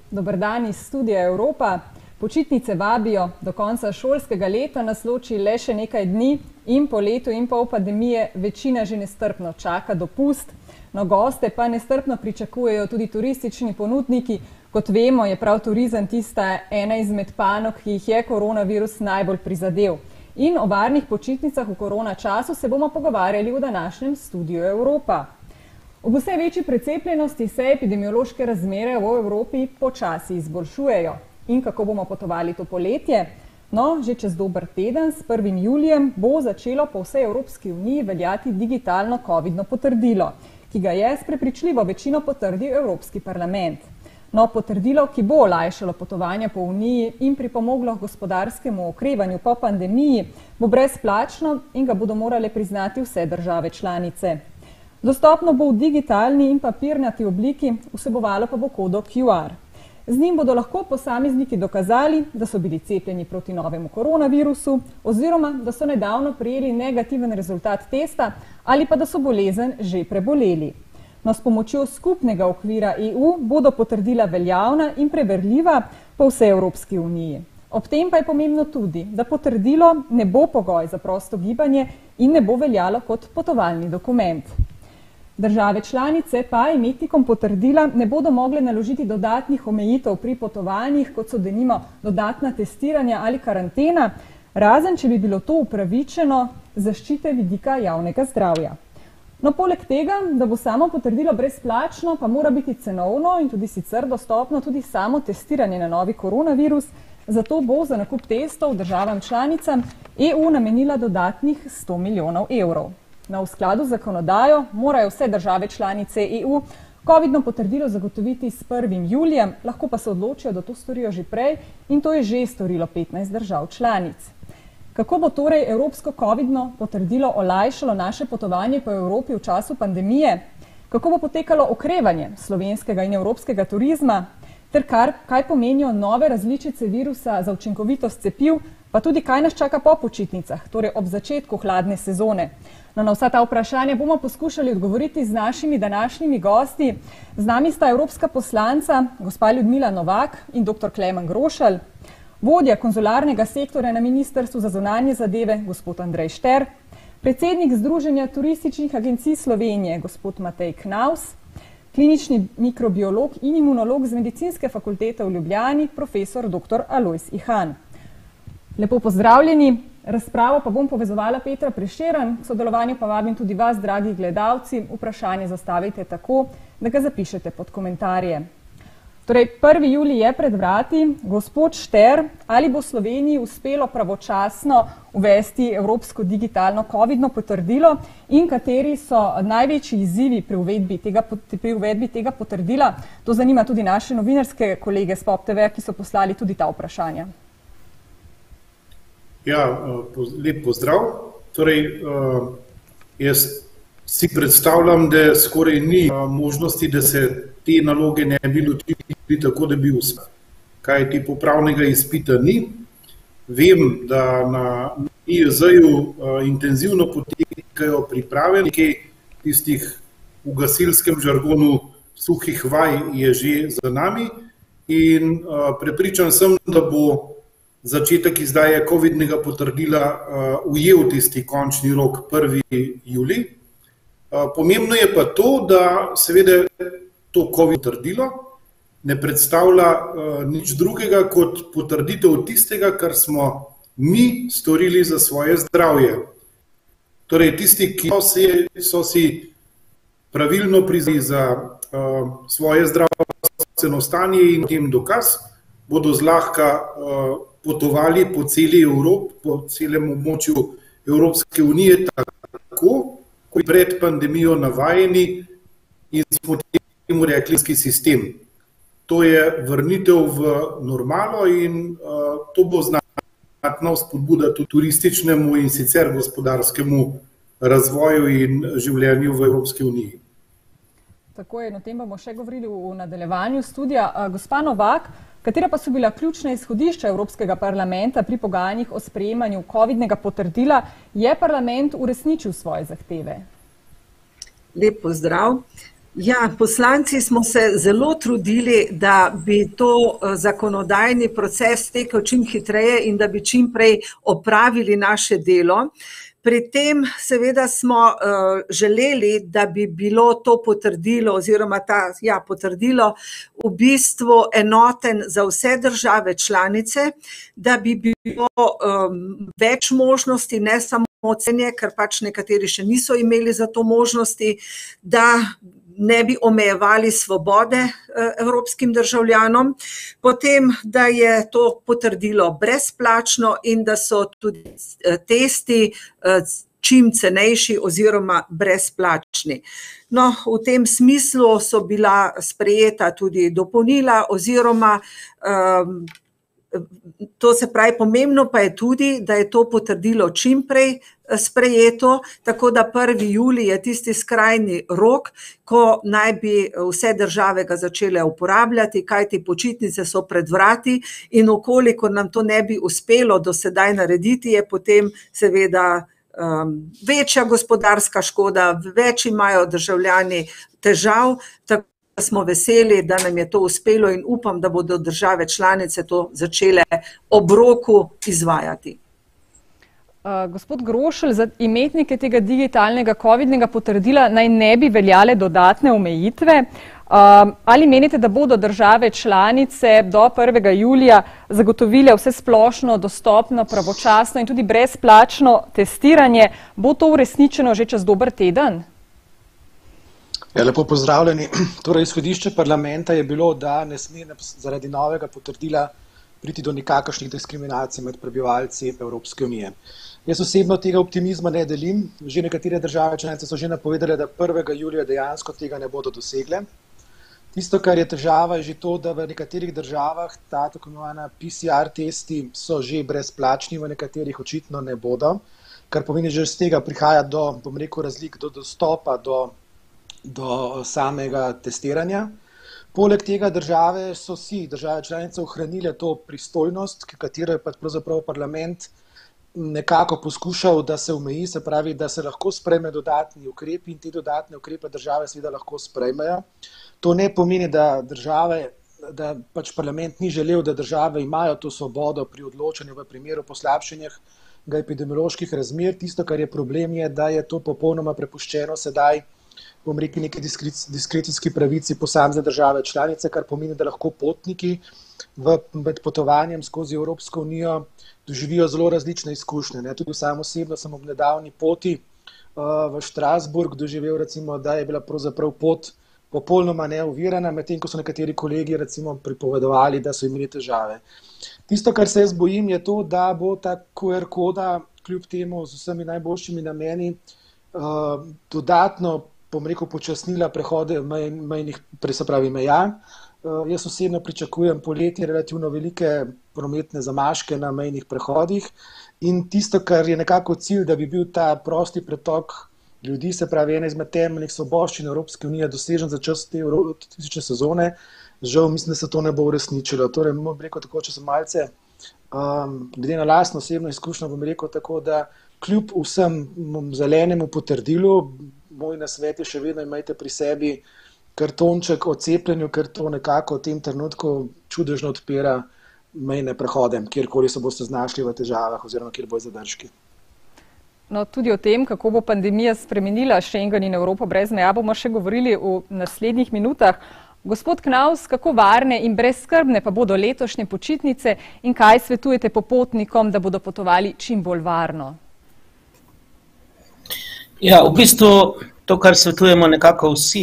Dober dan iz studia Evropa. Počitnice vabijo, do konca šolskega leta nas loči le še nekaj dni in po letu in pol pandemije večina že nestrpno čaka dopust. No, goste pa nestrpno pričakujejo tudi turistični ponudniki. Kot vemo, je prav turizem tista ena izmed panog, ki jih je koronavirus najbolj prizadel. In o varnih počitnicah v korona času se bomo pogovarjali v današnjem studiu Evropa. Ob vse večji precepljenosti se epidemiološke razmere v Evropi počasi izboljšujejo. In kako bomo potovali to poletje? No, že čez dober teden, s 1. julijem, bo začelo po vsej Evropski uniji veljati digitalno covidno potrdilo, ki ga je s prepričljivo večino potrdil Evropski parlament. No, potrdilo, ki bo olajšalo potovanja po Uniji in pripomoglo k gospodarskemu okrevanju po pandemiji, bo brezplačno in ga bodo morale priznati vse države članice. Dostopno bo v digitalni in papirnati obliki, vsebovalo pa bo kodo QR. Z njim bodo lahko posamezniki dokazali, da so bili cepljeni proti novemu koronavirusu oziroma da so nedavno prejeli negativen rezultat testa ali pa da so bolezen že preboleli. No, s pomočjo skupnega okvira EU bodo potrdila veljavna in preverljiva po vsej Evropski uniji. Ob tem pa je pomembno tudi, da potrdilo ne bo pogoj za prosto gibanje in ne bo veljalo kot potovalni dokument. Države članice pa imetnikom potrdila ne bodo mogle naložiti dodatnih omejitev pri potovanjih, kot so denimo dodatna testiranja ali karantena, razen če bi bilo to upravičeno zaščite vidika javnega zdravja. No, poleg tega, da bo samo potrdilo brezplačno, pa mora biti cenovno in tudi sicer dostopno tudi samo testiranje na novi koronavirus, zato bo za nakup testov državam članicam EU namenila dodatnih 100 milijonov evrov. No, v skladu z zakonodajo morajo vse države članice EU covidno potrdilo zagotoviti s 1. julijem, lahko pa se odločijo, da to storijo že prej in to je že storilo 15 držav članic. Kako bo torej evropsko covidno potrdilo olajšalo naše potovanje po Evropi v času pandemije? Kako bo potekalo okrevanje slovenskega in evropskega turizma? Ter kaj pomenijo nove različice virusa za učinkovitost cepiv, pa tudi kaj nas čaka po počitnicah, torej ob začetku hladne sezone? No, na vsa ta vprašanja bomo poskušali odgovoriti z našimi današnjimi gosti. Z nami sta evropska poslanca, gospa Ljudmila Novak in dr. Klemen Grošelj, vodja konzularnega sektorja na Ministrstvu za zunanje zadeve, gospod Andrej Šter, predsednik Združenja turističnih agencij Slovenije, gospod Matej Knaus, klinični mikrobiolog in imunolog z Medicinske fakultete v Ljubljani, profesor dr. Alojz Ihan. Lepo pozdravljeni. Razpravo pa bom povezovala Petra Prešeren, k sodelovanju pa vabim tudi vas, dragi gledalci. Vprašanje zastavite tako, da ga zapišete pod komentarje. Torej, 1. julij je pred vrati. Gospod Šter, ali bo Sloveniji uspelo pravočasno uvesti evropsko digitalno covidno potrdilo in kateri so največji izzivi pri uvedbi tega potrdila? To zanima tudi naše novinarske kolege s POP TV, ki so poslali tudi ta vprašanja. Ja, lep pozdrav. Torej, jaz si predstavljam, da skoraj ni možnosti, da se te naloge ne bi lotili tako, da bi uspel. Kajti popravnega izpita ni. Vem, da na IEZ-ju intenzivno potekajo priprave, nekaj tistih v gasilskem žargonu suhih vaj je že za nami in prepričan sem, da bo začetek izdaje covidnega potrdila ujel tisti končni rok 1. julij. Pomembno je pa to, da seveda to covid potrdilo ne predstavlja nič drugega kot potrditev tistega, kar smo mi storili za svoje zdravje. Torej tisti, ki so si pravilno prizadeli za svoje zdravstveno stanje in tem dokaz, bodo zlahka potovali po celi Evropi, po celem območju Evropske unije tako, kot pred pandemijo navajeni in smo temu rekli sistem. To je vrnitev v normalo in to bo znatna spodbuda tudi turističnemu in sicer gospodarskemu razvoju in življenju v Evropski uniji. Tako je, o tem bomo še govorili v nadaljevanju studija. Gospa Novak, katera pa so bila ključna izhodišča Evropskega parlamenta pri pogajanjih o sprejemanju covidnega potrdila? Je parlament uresničil svoje zahteve? Lep pozdrav. Ja, poslanci smo se zelo trudili, da bi to zakonodajni proces tekel čim hitreje in da bi čim prej opravili naše delo. Pri tem seveda smo želeli, da bi bilo to potrdilo oziroma potrdilo v bistvu enoten za vse države članice, da bi bilo več možnosti, ne samo ocenje, ker pač nekateri še niso imeli za to možnosti, da ne bi omejevali svobode evropskim državljanom, potem, da je to potrdilo brezplačno in da so tudi testi čim cenejši oziroma brezplačni. No, v tem smislu so bila sprejeta tudi dopolnila oziroma to se pravi, pomembno pa je tudi, da je to potrdilo čim prej sprejeto, tako da 1. julij je tisti skrajni rok, ko naj bi vse države ga začele uporabljati, kajti počitnice so pred vrati in ukoliko nam to ne bi uspelo do sedaj narediti, je potem seveda večja gospodarska škoda, več imajo državljani težav, tako smo veseli, da nam je to uspelo in upam, da bodo države članice to začele ob roku izvajati. Gospod Grošelj, za imetnike tega digitalnega covidnega potrdila naj ne bi veljale dodatne omejitve. Ali menite, da bodo države članice do 1. julija zagotovile vse splošno, dostopno, pravočasno in tudi brezplačno testiranje? Bo to uresničeno že čez dober teden? Ja, lepo pozdravljeni. Torej, izhodišče parlamenta je bilo, da ne sme zaradi novega potrdila priti do nikakršnih diskriminacij med prebivalci Evropske unije. Jaz osebno tega optimizma ne delim. Že nekatere države članice so že napovedale, da 1. julija dejansko tega ne bodo dosegle. Tisto, kar je težava, je že to, da v nekaterih državah ta tako imenovana PCR testi so že brezplačni, v nekaterih očitno ne bodo, kar pomeni, že z tega prihaja do, bom rekel, razlik, do dostopa do samega testiranja. Poleg tega države so si, države članice, ohranile to pristojnost, katero je pa pravzaprav parlament nekako poskušal, da se omeji, se pravi, da se lahko sprejme dodatni ukrepi in te dodatne ukrepe države seveda lahko sprejmejo. To ne pomeni, da pač parlament ni želel, da države imajo to svobodo pri odločanju v primeru poslabšanja epidemioloških razmer. Tisto, kar je problem, je, da je to popolnoma prepuščeno sedaj, bom rekel, neki diskrecijski pravici posamezne države članice, kar pomeni, da lahko potniki med potovanjem skozi Evropsko unijo doživijo zelo različne izkušnje. Tudi sam osebno sem ob nedavni poti v Strasbourg doživel, recimo, da je bila pravzaprav pot popolnoma neovirana, medtem ko so nekateri kolegi recimo pripovedovali, da so imeli težave. Tisto, kar se jaz bojim, je to, da bo ta QR koda kljub temu z vsemi najboljšimi nameni dodatno, bom rekel, počasnila prehode meja. Jaz osebno pričakujem poleti relativno velike prometne zamaške na mejnih prehodih in tisto, kar je nekako cilj, da bi bil ta prosti pretok ljudi, se pravi ena izmed temeljnih svoboščin Evropske unije, dosežen za čas te turistične sezone, žal mislim, da se to ne bo uresničilo. Torej, bom rekel tako, če sem malce, glede na lastno osebno izkušnjo, bom rekel tako, da kljub vsem zelenemu potrdilu, moj nasvet je še vedno imejte pri sebi kartonček o cepljenju, ker to nekako v tem trenutku čudežno odpira mejne prehode, kjerkoli se boste znašli v težavah oziroma kjer bojo zadržki. No, tudi o tem, kako bo pandemija spremenila Schengen in Evropo brez meja, bomo še govorili v naslednjih minutah. Gospod Knaus, kako varne in brezskrbne pa bodo letošnje počitnice in kaj svetujete popotnikom, da bodo potovali čim bolj varno? Ja, v bistvu to, kar svetujemo nekako vsi,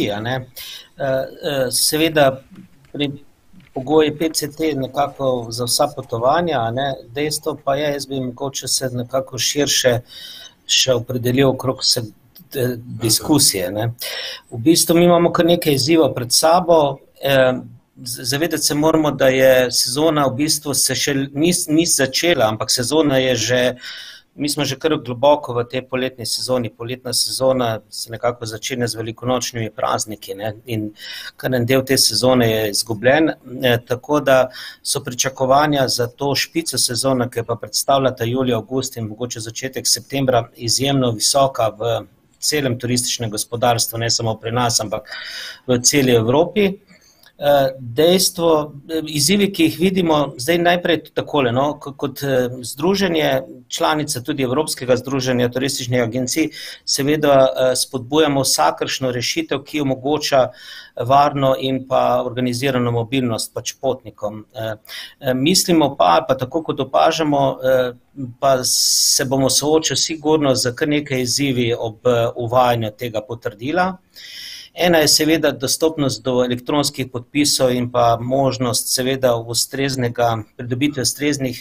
seveda pri pogoji PCT nekako za vsa potovanja, dejstvo pa je, jaz bi mogoče se nekako širše še opredelil okrog diskusije. V bistvu mi imamo kar nekaj izzivov pred sabo, zavedati se moramo, da je sezona v bistvu se še ni začela, ampak sezona je že, mi smo že kar globoko v tej poletni sezoni. Poletna sezona se nekako začenja z velikonočnimi prazniki in kar en del te sezone je izgubljen, tako da so pričakovanja za to špico sezona, ki pa predstavljata julij, avgust in mogoče začetek septembra, izjemno visoka v celem turističnem gospodarstvu, ne samo pri nas, ampak v celi Evropi. Dejstvo, izzivi, ki jih vidimo, zdaj najprej takole, no, kot združenje, članice tudi Evropskega združenja turističnih agencij, seveda spodbujamo vsakršno rešitev, ki omogoča varno in pa organizirano mobilnost pač potnikom. Mislimo pa tako kot opažamo, pa se bomo soočili sigurno z kar nekaj izzivi ob uvajanju tega potrdila. Ena je seveda dostopnost do elektronskih podpisov in pa možnost seveda pridobitve ustreznih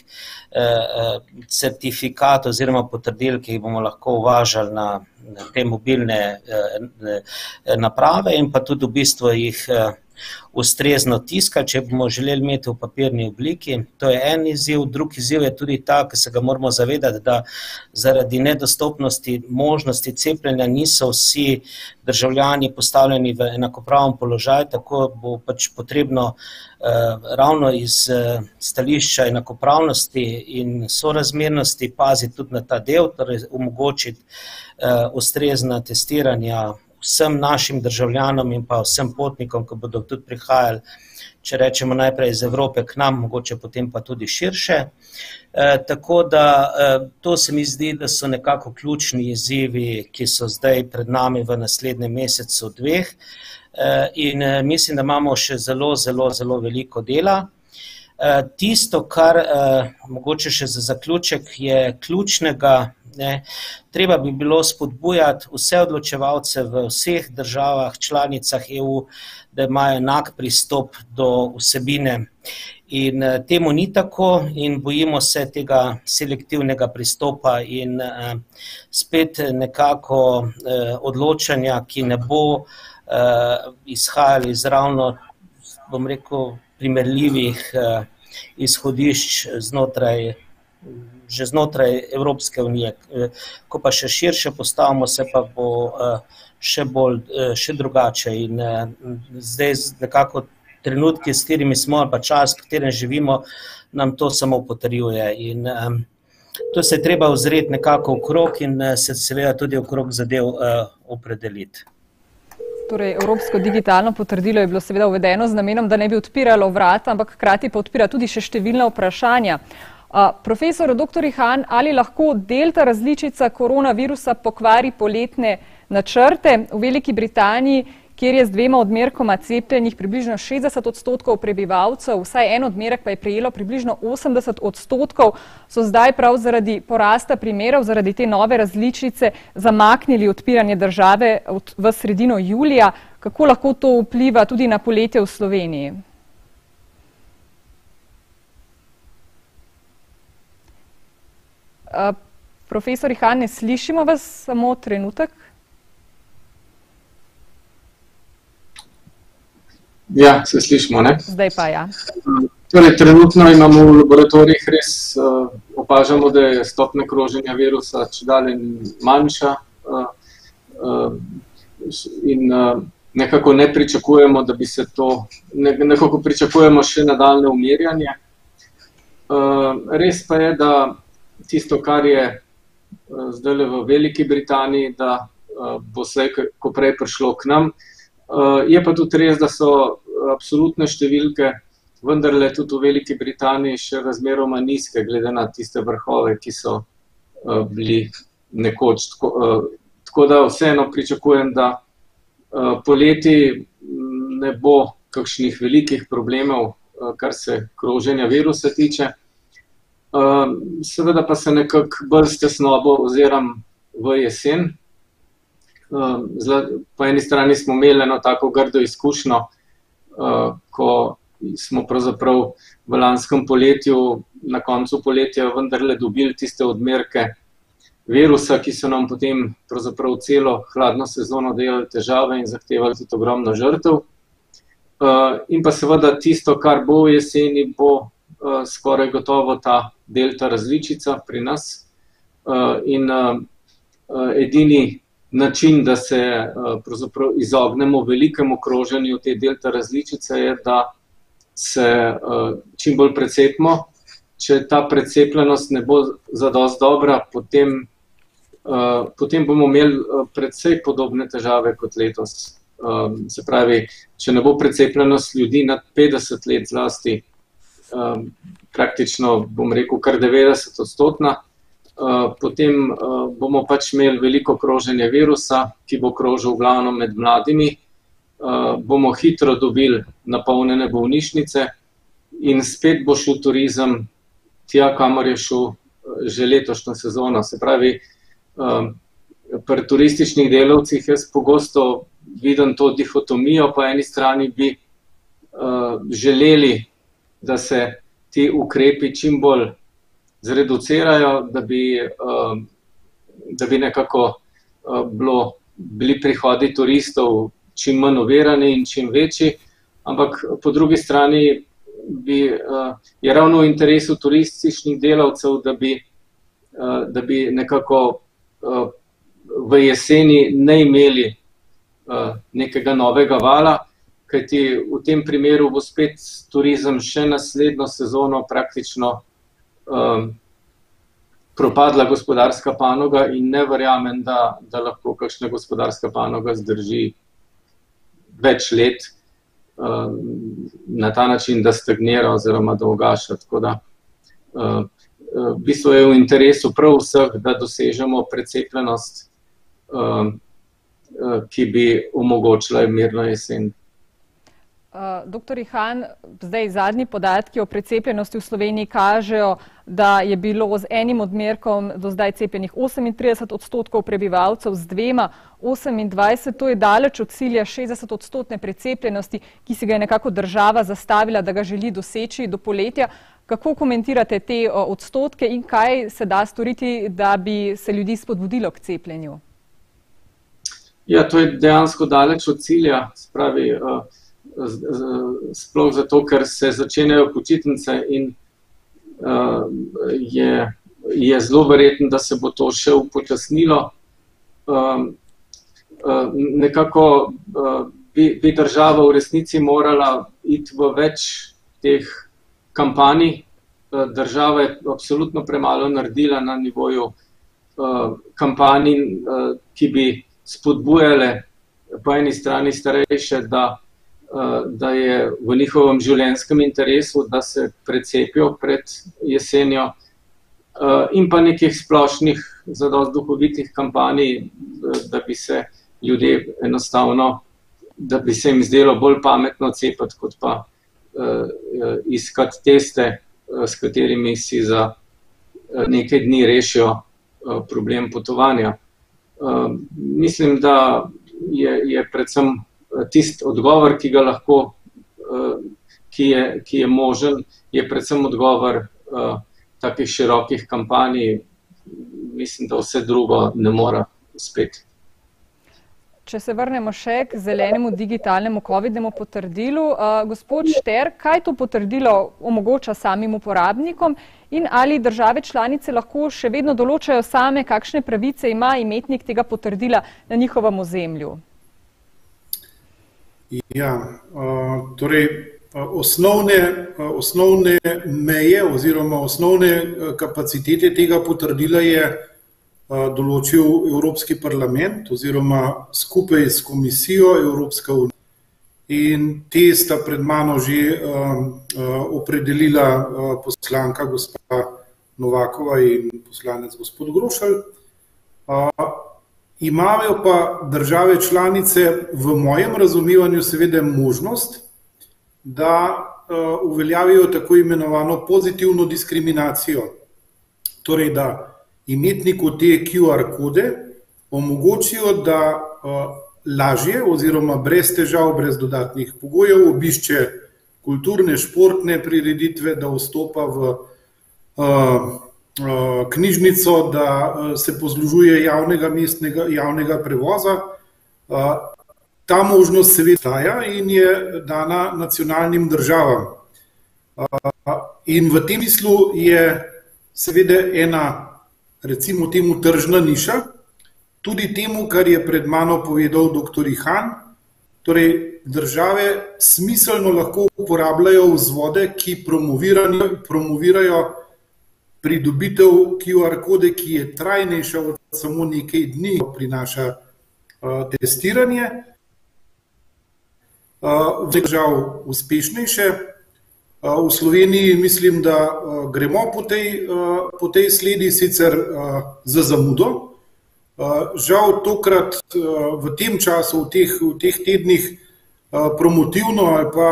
certifikatov oziroma potrdil, ki jih bomo lahko uvažali na te mobilne naprave in pa tudi v bistvu jih ustrezno tiskati, če bomo želeli imeti v papirni obliki. To je en izziv. Drugi izziv je tudi ta, ki se ga moramo zavedati, da zaradi nedostopnosti možnosti cepljenja niso vsi državljani postavljeni v enakopraven položaj, tako bo pač potrebno ravno iz stališča enakopravnosti in sorazmernosti paziti tudi na ta del, torej omogočiti ustrezna testiranja vsem našim državljanom in pa vsem potnikom, ki bodo tudi prihajali, če rečemo najprej iz Evrope k nam, mogoče potem pa tudi širše. Tako da to se mi zdi, da so nekako ključni izzivi, ki so zdaj pred nami v naslednjem mesecu, dveh. In mislim, da imamo še zelo veliko dela. Tisto, kar mogoče še za zaključek je ključnega, treba bi bilo spodbujati vse odločevalce v vseh državah, članicah EU, da imajo enak pristop do vsebine. In temu ni tako in bojimo se tega selektivnega pristopa in spet nekako odločanja, ki ne bo izhajali iz ravno, bom rekel, primerljivih izhodišč že znotraj Evropske unije. Ko pa še širše postavimo, se pa bo še drugače. In zdaj nekako trenutki, s katerimi smo, ali pa čas, v katerem živimo, nam to samo potrjuje. In to se je treba ozreti nekako okrog in se seveda tudi okrog zadev opredeliti. Torej, Evropsko digitalno potrdilo je bilo seveda uvedeno z namenom, da ne bi odpiralo vrata, ampak hkrati pa odpira tudi še številna vprašanja. Profesor dr. Ihan, ali lahko delta različica koronavirusa pokvari poletne načrte? V Veliki Britaniji, kjer je z 2 odmerkoma cepljenih približno 60% prebivalcev, vsaj en odmerek pa je prejelo približno 80%, so zdaj prav zaradi porasta primerov, zaradi te nove različice zamaknili odpiranje države v sredino julija. Kako lahko to vpliva tudi na poletje v Sloveniji? Profesor Ihan, ne slišimo vas, samo trenutek. Ja, se slišimo, ne? Zdaj pa ja. Torej, trenutno imamo v laboratorijih res opažamo, da je stopnja kroženja virusa čedalje manjša in nekako ne pričakujemo, da bi se to, nekako pričakujemo še nadaljne umirjanje. Res pa je, da tisto, kar je zdaj v Veliki Britaniji, da bo slej ko prej prišlo k nam. Je pa tudi res, da so absolutne številke vendarle tudi v Veliki Britaniji še razmeroma nizke, glede na tiste vrhove, ki so bili nekoč. Tako da vseeno pričakujem, da poleti ne bo kakšnih velikih problemov, kar se kroženja virusa tiče. Seveda pa se nekako bolj s tesnobo oziram v jesen. Po eni strani smo imeli eno tako grdo izkušnjo, ko smo pravzaprav v lanskem poletju, na koncu poletja vendarle dobili tiste odmerke virusa, ki so nam potem pravzaprav celo hladno sezono delali težave in zahtevali tudi ogromno žrtev. In pa seveda tisto, kar bo v jeseni, bo skoraj gotovo ta delta različica pri nas. In edini način, da se pravzaprav izognemo velikemu kroženju te delta različice, je, da se čim bolj precepimo. Če ta precepljenost ne bo zadosti dobra, potem potem bomo imeli precej podobne težave kot letos. Se pravi, če ne bo precepljenost ljudi nad 50 let zlasti, praktično, bom rekel, kar 90%, potem bomo pač imeli veliko kroženje virusa, ki bo krožil glavno med mladimi, bomo hitro dobili napolnjene bolnišnice in spet bo šel turizem tja, kamor je šel že letošnjo sezono. Se pravi, pri turističnih delavcih jaz pogosto vidim to dihotomijo, po eni strani bi želeli, da se ti ukrepi čim bolj zreducirajo, da bi nekako bili prihodi turistov čim manj ovirani in čim večji, ampak po drugi strani je ravno v interesu turističnih delavcev, da bi nekako v jeseni ne imeli nekega novega vala, kajti v tem primeru bo spet turizem še naslednjo sezono praktično propadla gospodarska panoga in ne verjamem, da lahko kakšna gospodarska panoga zdrži več let na ta način, da stagnira oziroma da ugaša. Tako da v bistvu je v interesu prav vseh, da dosežemo precepljenost, ki bi omogočila mirno jesen. Doktor Ihan, zdaj zadnji podatki o precepljenosti v Sloveniji kažejo, da je bilo z enim odmerkom do zdaj cepljenih 38% prebivalcev, z dvema 28%, to je daleč od cilja 60% precepljenosti, ki si ga je nekako država zastavila, da ga želi doseči do poletja. Kako komentirate te odstotke in kaj se da storiti, da bi se ljudi spodbudilo k cepljenju? Ja, to je dejansko daleč od cilja, spravi, sploh zato, ker se začenjajo počitnice in je zelo verjetno, da se bo to še upočasnilo. Nekako bi država v resnici morala iti v več teh kampanj. Država je absolutno premalo naredila na nivoju kampanj, ki bi spodbujale po eni strani starejše, da je v njihovem življenjskem interesu, da se precepijo pred jesenjo, in pa nekih splošnih, zadosti duhovitih kampanj, da bi se ljudje enostavno, da bi se jim zdelo bolj pametno cepiti, kot pa iskati teste, s katerimi si za nekaj dni rešijo problem potovanja. Mislim, da je predvsem tisti odgovor, ki ga lahko, ki je možen, je predvsem odgovor takih širokih kampanj. Mislim, da vse drugo ne mora uspeti. Če se vrnemo še k zelenemu digitalnemu covidnemu potrdilu, gospod Šter, kaj to potrdilo omogoča samim uporabnikom in ali države članice lahko še vedno določajo same, kakšne pravice ima imetnik tega potrdila na njihovem ozemlju? Ja, torej osnovne meje oziroma osnovne kapacitete tega potrdila je določil Evropski parlament oziroma skupaj s Komisijo Evropska unija. In te sta pred mano že opredelila poslanka gospa Novakova in poslanec gospod Grošelj. Imajo pa države članice v mojem razumevanju seveda možnost, da uveljavijo tako imenovano pozitivno diskriminacijo. Torej, da imetniku te QR kode omogočijo, da lažje oziroma brez težav, brez dodatnih pogojev obišče kulturne, športne prireditve, da vstopa v knjižnico, da se poslužuje javnega prevoza. Ta možnost seveda obstaja in je dana nacionalnim državam. In v tem smislu je seveda ena, recimo temu, tržna niša, tudi temu, kar je pred mano povedal dr. Ihan, torej države smiselno lahko uporabljajo vzvode, ki promovirajo pridobitev QR kode, ki je trajnejša od samo nekaj dni, prinaša testiranje. Držav uspešnejše. V Sloveniji mislim, da gremo po tej sledi, sicer za zamudo. Žal tokrat v tem času, v teh tednih promotivno ali pa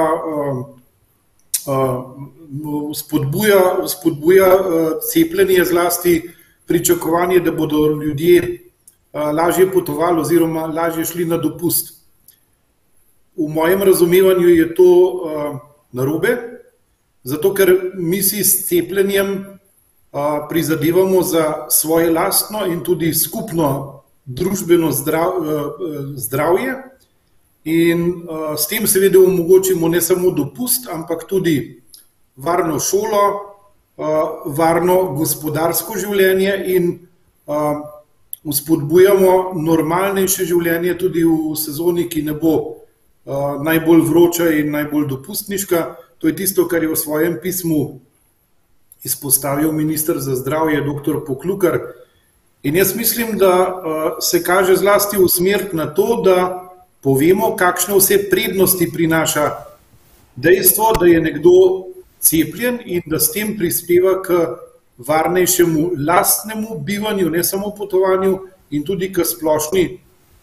spodbuja cepljenje, zlasti pričakovanje, da bodo ljudje lažje potovali oziroma lažje šli na dopust. V mojem razumevanju je to narobe, zato ker mi si s cepljenjem prizadevamo za svoje lastno in tudi skupno družbeno zdravje in s tem seveda omogočimo ne samo dopust, ampak tudi varno šolo, varno gospodarsko življenje in vzpodbujamo normalnejše življenje tudi v sezoni, ki ne bo najbolj vroča in najbolj dopustniška. To je tisto, kar je v svojem pismu izpostavil minister za zdravje, dr. Poklukar. In jaz mislim, da se kaže zlasti v smer na to, da povemo, kakšne vse prednosti prinaša dejstvo, da je nekdo cepljen in da s tem prispeva k varnejšemu lastnemu bivanju, ne samo potovanju, in tudi k splošni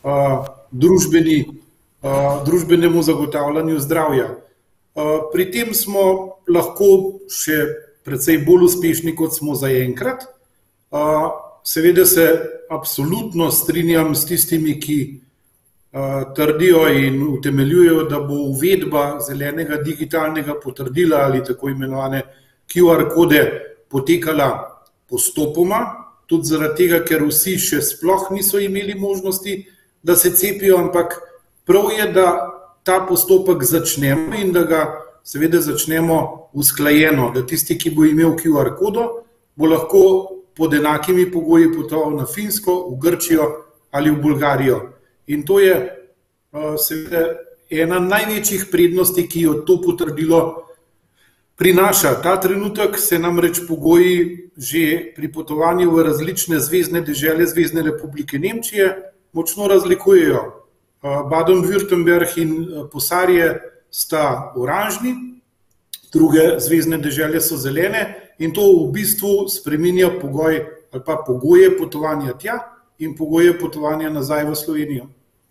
družbenemu zagotavljanju zdravja. Pri tem smo lahko še precej bolj uspešni, kot smo zaenkrat. Seveda se absolutno strinjam s tistimi, ki trdijo in utemeljujejo, da bo uvedba zelenega digitalnega potrdila ali tako imenovane QR kode potekala postopoma, tudi zaradi tega, ker vsi še sploh niso imeli možnosti, da se cepijo, ampak prav je, da ta postopek začnemo in da ga seveda začnemo usklajeno, da tisti, ki bo imel QR kodo, bo lahko pod enakimi pogoji potoval na Finsko, v Grčijo ali v Bolgarijo. In to je seveda ena največjih prednosti, ki jo to potrdilo prinaša. Ta trenutek se namreč pogoji že pri potovanju v različne zvezne dežele Zvezne republike Nemčije močno razlikujejo. Baden-Württemberg in Posarje sta oranžni, druge zvezne dežele so zelene in to v bistvu spreminja pogoj ali pa pogoje potovanja tja in pogoje potovanja nazaj v Slovenijo.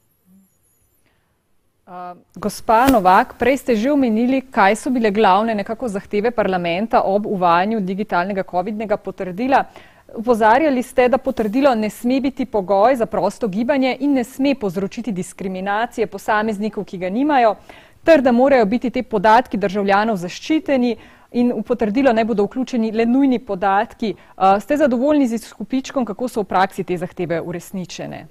Gospa Novak, prej ste že omenili, kaj so bile glavne nekako zahteve parlamenta ob uvajanju digitalnega covidnega potrdila. Opozarjali ste, da potrdilo ne sme biti pogoj za prosto gibanje in ne sme povzročiti diskriminacije posameznikov, ki ga nimajo, ter da morajo biti te podatki državljanov zaščiteni in v potrdilo ne bodo vključeni le nujni podatki. Ste zadovoljni z izkupičkom, kako so v praksi te zahteve uresničene?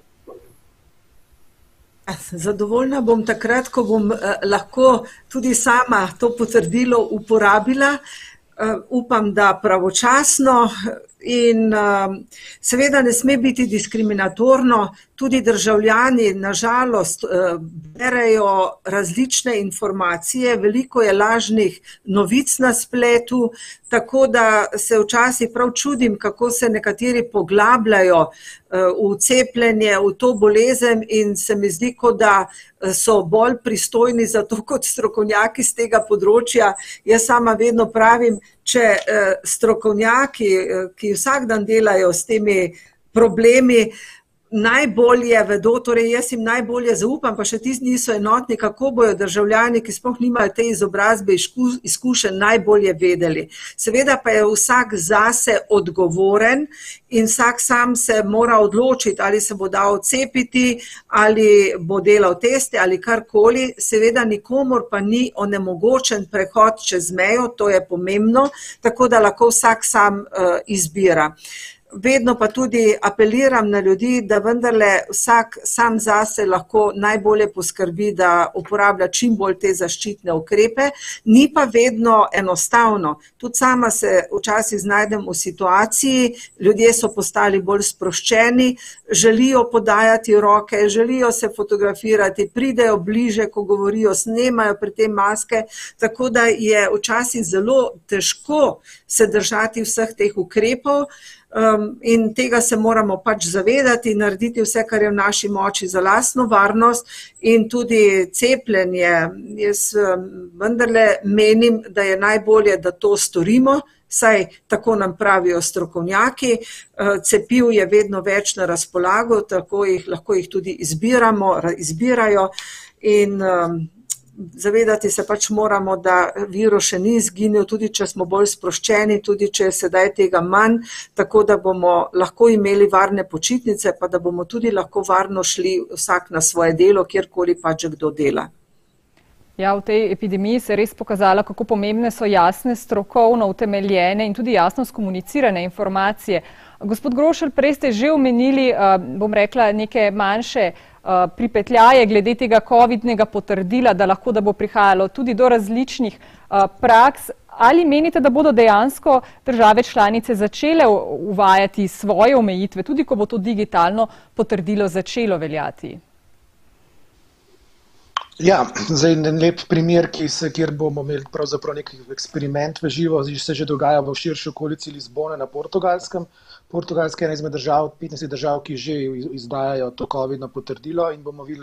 Zadovoljna bom takrat, ko bom lahko tudi sama to potrdilo uporabila. Upam, da pravočasno in seveda ne sme biti diskriminatorno. Tudi državljani nažalost berejo različne informacije, veliko je lažnih novic na spletu, tako da se včasih prav čudim, kako se nekateri poglabljajo v cepljenje, v to bolezen in se mi zdi, kot da so bolj pristojni za to kot strokovnjaki z tega področja. Jaz sama vedno pravim, če strokovnjaki, ki vsak dan delajo s temi problemi, najbolje vedo, torej jaz jim najbolje zaupam, pa še tisti niso enotni, kako bojo državljani, ki sploh nimajo te izobrazbe, izkušenj, najbolje vedeli. Seveda pa je vsak zase odgovoren in vsak sam se mora odločiti, ali se bo dal cepiti, ali bo delal teste, ali karkoli. Seveda nikomor pa ni onemogočen prehod čez mejo, to je pomembno, tako da lahko vsak sam izbira. vedno pa tudi apeliram na ljudi, da vendarle vsak sam zase lahko najbolje poskrbi, da uporablja čim bolj te zaščitne ukrepe. Ni pa vedno enostavno. Tudi sama se včasih znajdem v situaciji, ljudje so postali bolj sproščeni, želijo podajati roke, želijo se fotografirati, pridejo bliže, ko govorijo, snemajo pri tem maske, tako da je včasih zelo težko se držati vseh teh ukrepov. In tega se moramo pač zavedati, narediti vse, kar je v naši moči za lastno varnost in tudi cepljenje. Jaz vendarle menim, da je najbolje, da to storimo, saj tako nam pravijo strokovnjaki. Cepiv je vedno več na razpolago, tako lahko jih tudi izbirajo in zavedati se pač moramo, da virus še ni izginil, tudi če smo bolj sproščeni, tudi če je sedaj tega manj, tako da bomo lahko imeli varne počitnice, pa da bomo tudi lahko varno šli vsak na svoje delo, kjerkoli pač kdo dela. Ja, v tej epidemiji se je res pokazalo, kako pomembne so jasne, strokovno utemeljene in tudi jasno skomunicirane informacije. Gospod Grošelj, prej ste že omenili, bom rekla, neke manjše pripetljaje glede tega covidnega potrdila, da bo prihajalo tudi do različnih praks. Ali menite, da bodo dejansko države članice začele uvajati svoje omejitve, tudi ko bo to digitalno potrdilo začelo veljati? Ja, zdaj en lep primer, kjer bomo imeli pravzaprav nek eksperiment v živo, se že dogaja v širši okolici Lizbone na Portugalskem. Portugalska je ena izmed držav, 15 držav, ki že izdajajo to covidno potrdilo in bomo videli,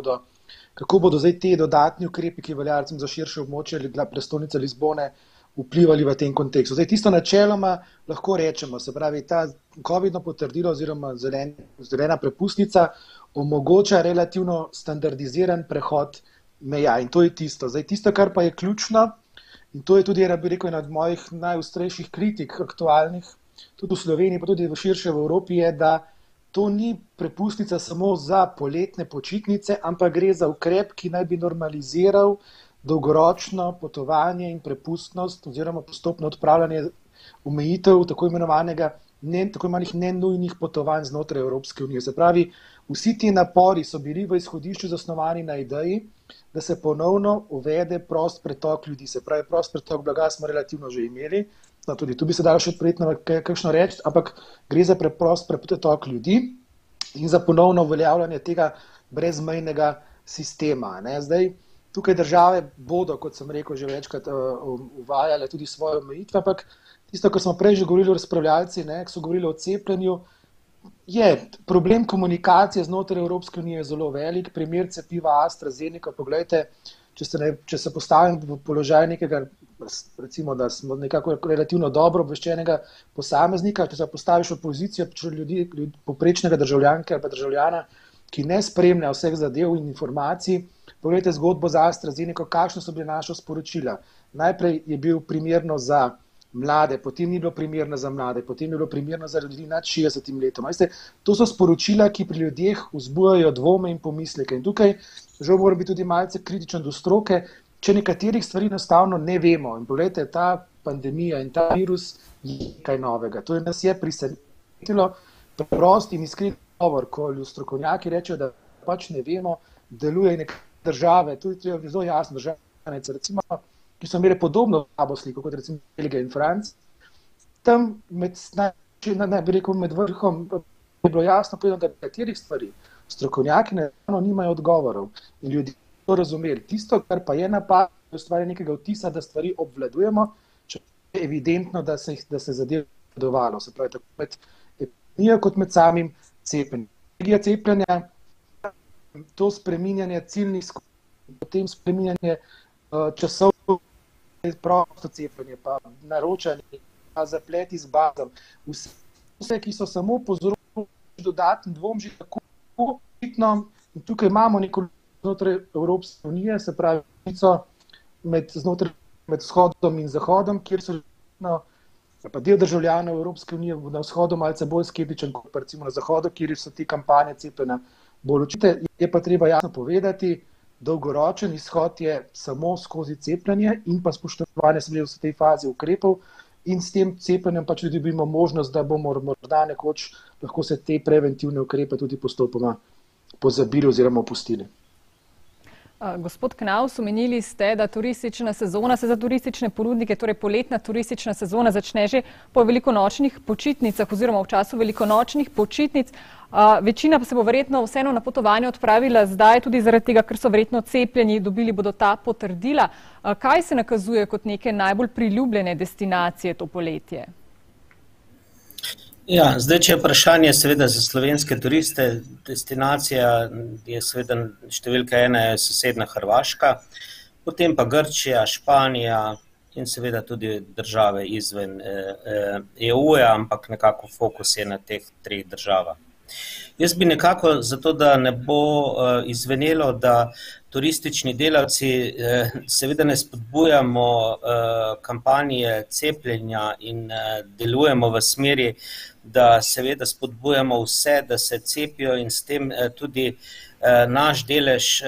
kako bodo zdaj te dodatni ukrepi, ki veljajo recimo za širše območje prestolnice Lizbone, vplivali v tem kontekstu. Zdaj tisto načeloma lahko rečemo, se pravi, ta covidno potrdilo oziroma zelena prepustnica omogoča relativno standardiziran prehod meja in to je tisto. Zdaj tisto, kar pa je ključno, in to je tudi, bi rekel, ena od mojih najostrejših kritik aktualnih, tudi v Sloveniji, pa tudi v širše v Evropi, je, da to ni prepustnica samo za poletne počitnice, ampak gre za ukrep, ki naj bi normaliziral dolgoročno potovanje in prepustnost oziroma postopno odpravljanje omejitev tako imenovanih nenujnih potovanj znotraj Evropske unije. Se pravi, vsi ti napori so bili v izhodišču zasnovani na ideji, da se ponovno uvede prost pretok ljudi. Se pravi, prost pretok blaga smo relativno že imeli, tudi tu bi se dalo še prijetno kakšno reči, ampak gre za preprost pretok ljudi in za ponovno uveljavljanje tega brezmejnega sistema. Zdaj, tukaj države bodo, kot sem rekel, že večkrat uvajale tudi svoje omejitve, ampak tisto, kar smo prej že govorili o razpravljalci, ki so govorili o cepljenju, je problem komunikacije znotraj Evropske unije zelo velik. Primer cepiva AstraZeneca, poglejte, če se postavim v položaj nekega, recimo, da smo nekako relativno dobro obveščenega posameznika, če se postaviš v pozicijo povprečnega državljanke ali pa državljana, ki ne spremlja vseh zadev in informacij, poglejte zgodbo za AstraZeneca, kakšne so bile naša sporočila. Najprej je bil primerno za mlade, potem ni bilo primerno za mlade, potem je bilo primerno za ljudi nad 60 letom. To so sporočila, ki pri ljudeh vzbujajo dvome in pomisleke. In tukaj žal moram biti tudi malce kritičen do stroke, če nekaterih stvari enostavno ne vemo. In poglejte, ta pandemija in ta virus je nekaj novega. To nas je presenetilo, preprost in iskren govor, ko strokovnjaki rečejo, da pač ne vemo, deluje neke države, tudi je zelo jasno, države, recimo, ki so imeli podobno slabo sliko, kot recimo Belgija in Francija. Tam med vrhom je bilo jasno povedano, da nekaterih stvari strokovnjaki nimajo odgovorov in ljudje to razumeli. Tisto, kar pa je napad, je ustvarjanje nekega vtisa, da stvari obvladujemo, če je evidentno, da se zadev obvladovalo. Se pravi, tako med epidemijo kot med samim cepljenjem. Strategija cepljenja, to spreminjanje ciljnih skupin, potem spreminjanje časov, prosto cepljenje, pa naročanje, pa zapleti z bazom. Vse, ki so samo povzročili dodatni dvom, že tako bitno. In tukaj imamo neko znotraj Evropske unije, se pravi, med vzhodom in zahodom, kjer so pa del državljanov Evropske unije na vzhodu malce bolj skeptičen, kot pa recimo na zahodu, kjer so te kampanje cepljenja bolj očitne. Je pa treba jasno povedati, dolgoročen izhod je samo skozi cepljenje in pa spoštovanje v tej fazi ukrepov in s tem cepljenjem pač tudi dobimo možnost, da bomo morda nekoč lahko se te preventivne ukrepe tudi postopoma pozabili oziroma opustili. Gospod Knaus, omenili ste, da turistična sezona se za turistične ponudnike, torej poletna turistična sezona začne že po velikonočnih počitnicah oziroma v času velikonočnih počitnic. Večina pa se bo verjetno vseeno na potovanje odpravila zdaj, tudi zaradi tega, ker so verjetno cepljeni, dobili bodo ta potrdila. Kaj se nakazuje kot neke najbolj priljubljene destinacije to poletje? Ja, zdaj, če je vprašanje seveda za slovenske turiste, destinacija je seveda številka 1 je sosedna Hrvaška, potem pa Grčija, Španija in seveda tudi države izven EU-ja, ampak nekako fokus je na teh 3 državah. Jaz bi nekako zato, da ne bo izvenelo, da turistični delavci seveda ne spodbujamo kampanje cepljenja in delujemo v smeri, da seveda spodbujamo vse, da se cepijo in s tem tudi naš delež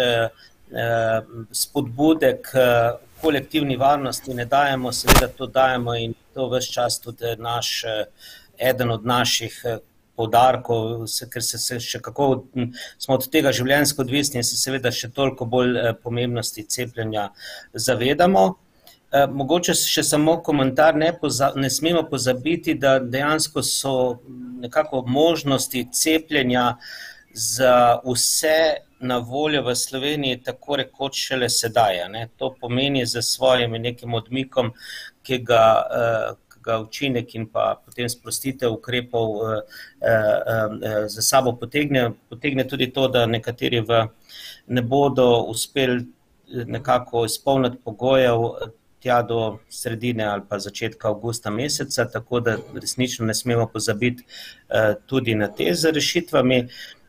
spodbude k kolektivni varnosti ne dajemo, seveda to dajemo in to ves čas tudi eden od naših poudarkov, ker se še kako smo od tega življenjsko odvisni in se seveda še toliko bolj pomembnosti cepljenja zavedamo. Mogoče še samo komentar, ne smemo pozabiti, da dejansko so nekako možnosti cepljenja za vse na voljo v Sloveniji tako rekoč šele sedaj. To pomeni za svojim nekim odmikom, ki ga učinek in pa potem sprostitev ukrepov za sabo potegne tudi to, da nekateri ne bodo uspeli nekako izpolniti pogojev tja do sredine ali pa začetka avgusta meseca, tako da resnično ne smemo pozabiti tudi na te z rešitvami.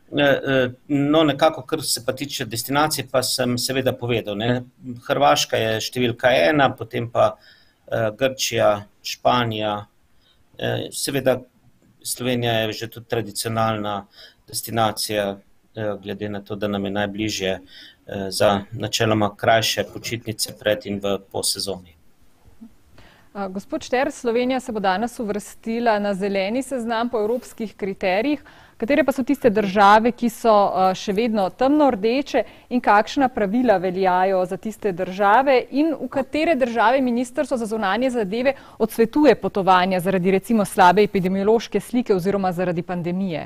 No, nekako, kar se pa tiče destinacij, pa sem seveda povedal. Hrvaška je številka 1, potem pa Grčija, Španija, seveda Slovenija je že tudi tradicionalna destinacija, glede na to, da nam je najbližje za načeloma krajše počitnice pred in po sezoni. Gospod Šter, Slovenija se bo danes uvrstila na zeleni seznam po evropskih kriterijih. Katere pa so tiste države, ki so še vedno temno rdeče in kakšna pravila veljajo za tiste države in v katere države Ministrstvo za zunanje zadeve odsvetuje potovanja zaradi recimo slabe epidemiološke slike oziroma zaradi pandemije?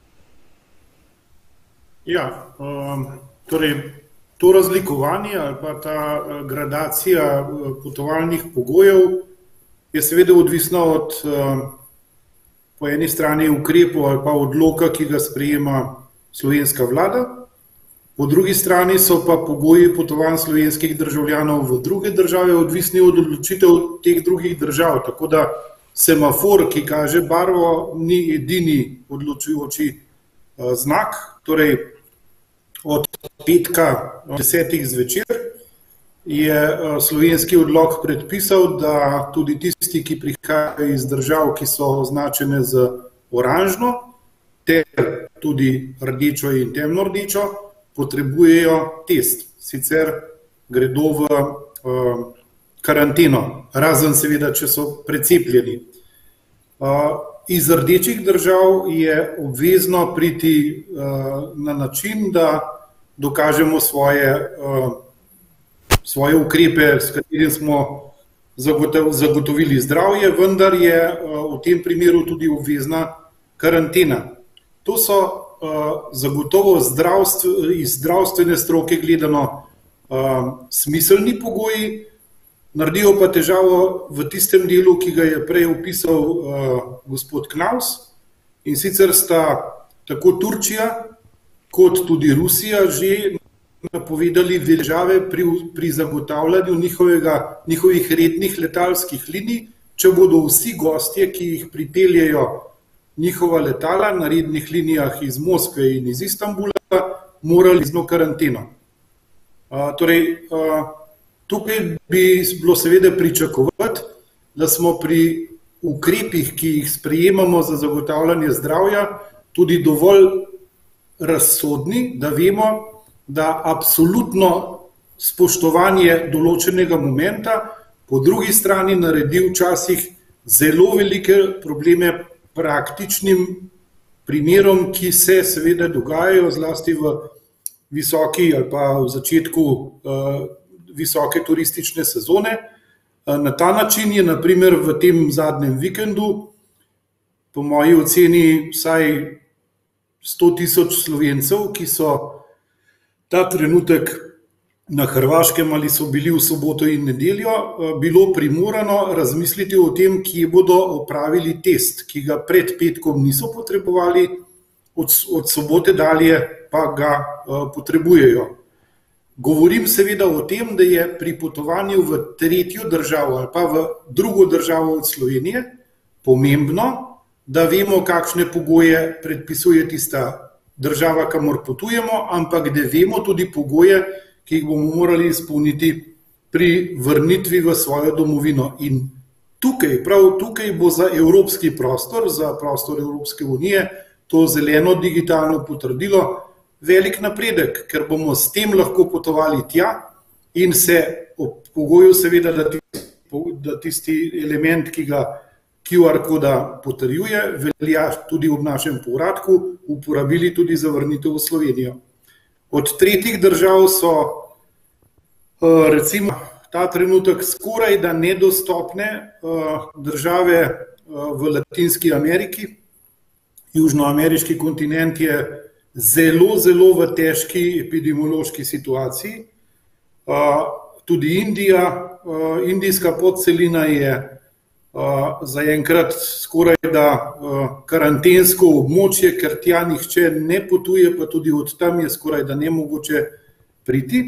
Ja, torej to razlikovanje ali pa ta gradacija potovalnih pogojev je seveda odvisna od po eni strani ukrepov ali pa odloka, ki ga sprejema slovenska vlada, po drugi strani so pa pogoji potovanj slovenskih državljanov v druge države odvisni od odločitev teh drugih držav, tako da semafor, ki kaže barvo, ni edini odločujoči znak. Torej, od petka 10. zvečer je slovenski odlok predpisal, da tudi tisti, ki prihajajo iz držav, ki so označene z oranžno, ter tudi rdečo in temno rdečo, potrebujejo test. Sicer gredo v karanteno, razen seveda, če so precepljeni. Iz rdečih držav je obvezno priti na način, da dokažemo svoje ukrepe, s katerim smo zagotovili zdravje, vendar je v tem primeru tudi obvezna karantena. To so zagotovo iz zdravstvene stroke gledano smiselni pogoji, naredijo pa težavo v tistem delu, ki ga je prej opisal gospod Knaus, in sicer sta tako Turčija kot tudi Rusija že napovedali težave pri zagotavljanju njihovih rednih letalskih linij, če bodo vsi gostje, ki jih pripeljejo njihova letala na rednih linijah iz Moskve in iz Istanbula, morali z karanteno. Torej, tukaj bi bilo seveda pričakovati, da smo pri ukrepih, ki jih sprejemamo za zagotavljanje zdravja, tudi dovolj razsodni, da vemo, da absolutno spoštovanje določenega momenta po drugi strani naredi včasih zelo velike probleme praktičnim primerom, ki se seveda dogajajo zlasti v visoki ali pa v začetku visoke turistične sezone. Na ta način je na primer v tem zadnjem vikendu po moji oceni vsaj 100.000 Slovencev, ki so ta trenutek na Hrvaškem ali so bili v soboto in nedeljo, bilo primorano razmisliti o tem, kje bodo opravili test, ki ga pred petkom niso potrebovali, od sobote dalje pa ga potrebujejo. Govorim seveda o tem, da je pri potovanju v tretjo državo ali pa v drugo državo od Slovenije pomembno, da vemo, kakšne pogoje predpisuje tista država, kamor potujemo, ampak da vemo tudi pogoje, ki jih bomo morali izpolniti pri vrnitvi v svojo domovino. In tukaj, prav tukaj bo za evropski prostor, za prostor Evropske unije, to zeleno digitalno potrdilo velik napredek, ker bomo s tem lahko potovali tja in se ob pogoju seveda, da tisti element, ki ga QR koda potrjuje, velja tudi ob našem povratku, uporabili tudi za vrnitev v Slovenijo. Od tretjih držav so recimo ta trenutek skoraj da nedostopne države v Latinski Ameriki. Južnoameriški kontinent je zelo, zelo v težki epidemiološki situaciji. Tudi Indija, indijska podcelina je zaenkrat skoraj da karantensko območje, ker tja nihče ne potuje, pa tudi od tam je skoraj da nemogoče priti.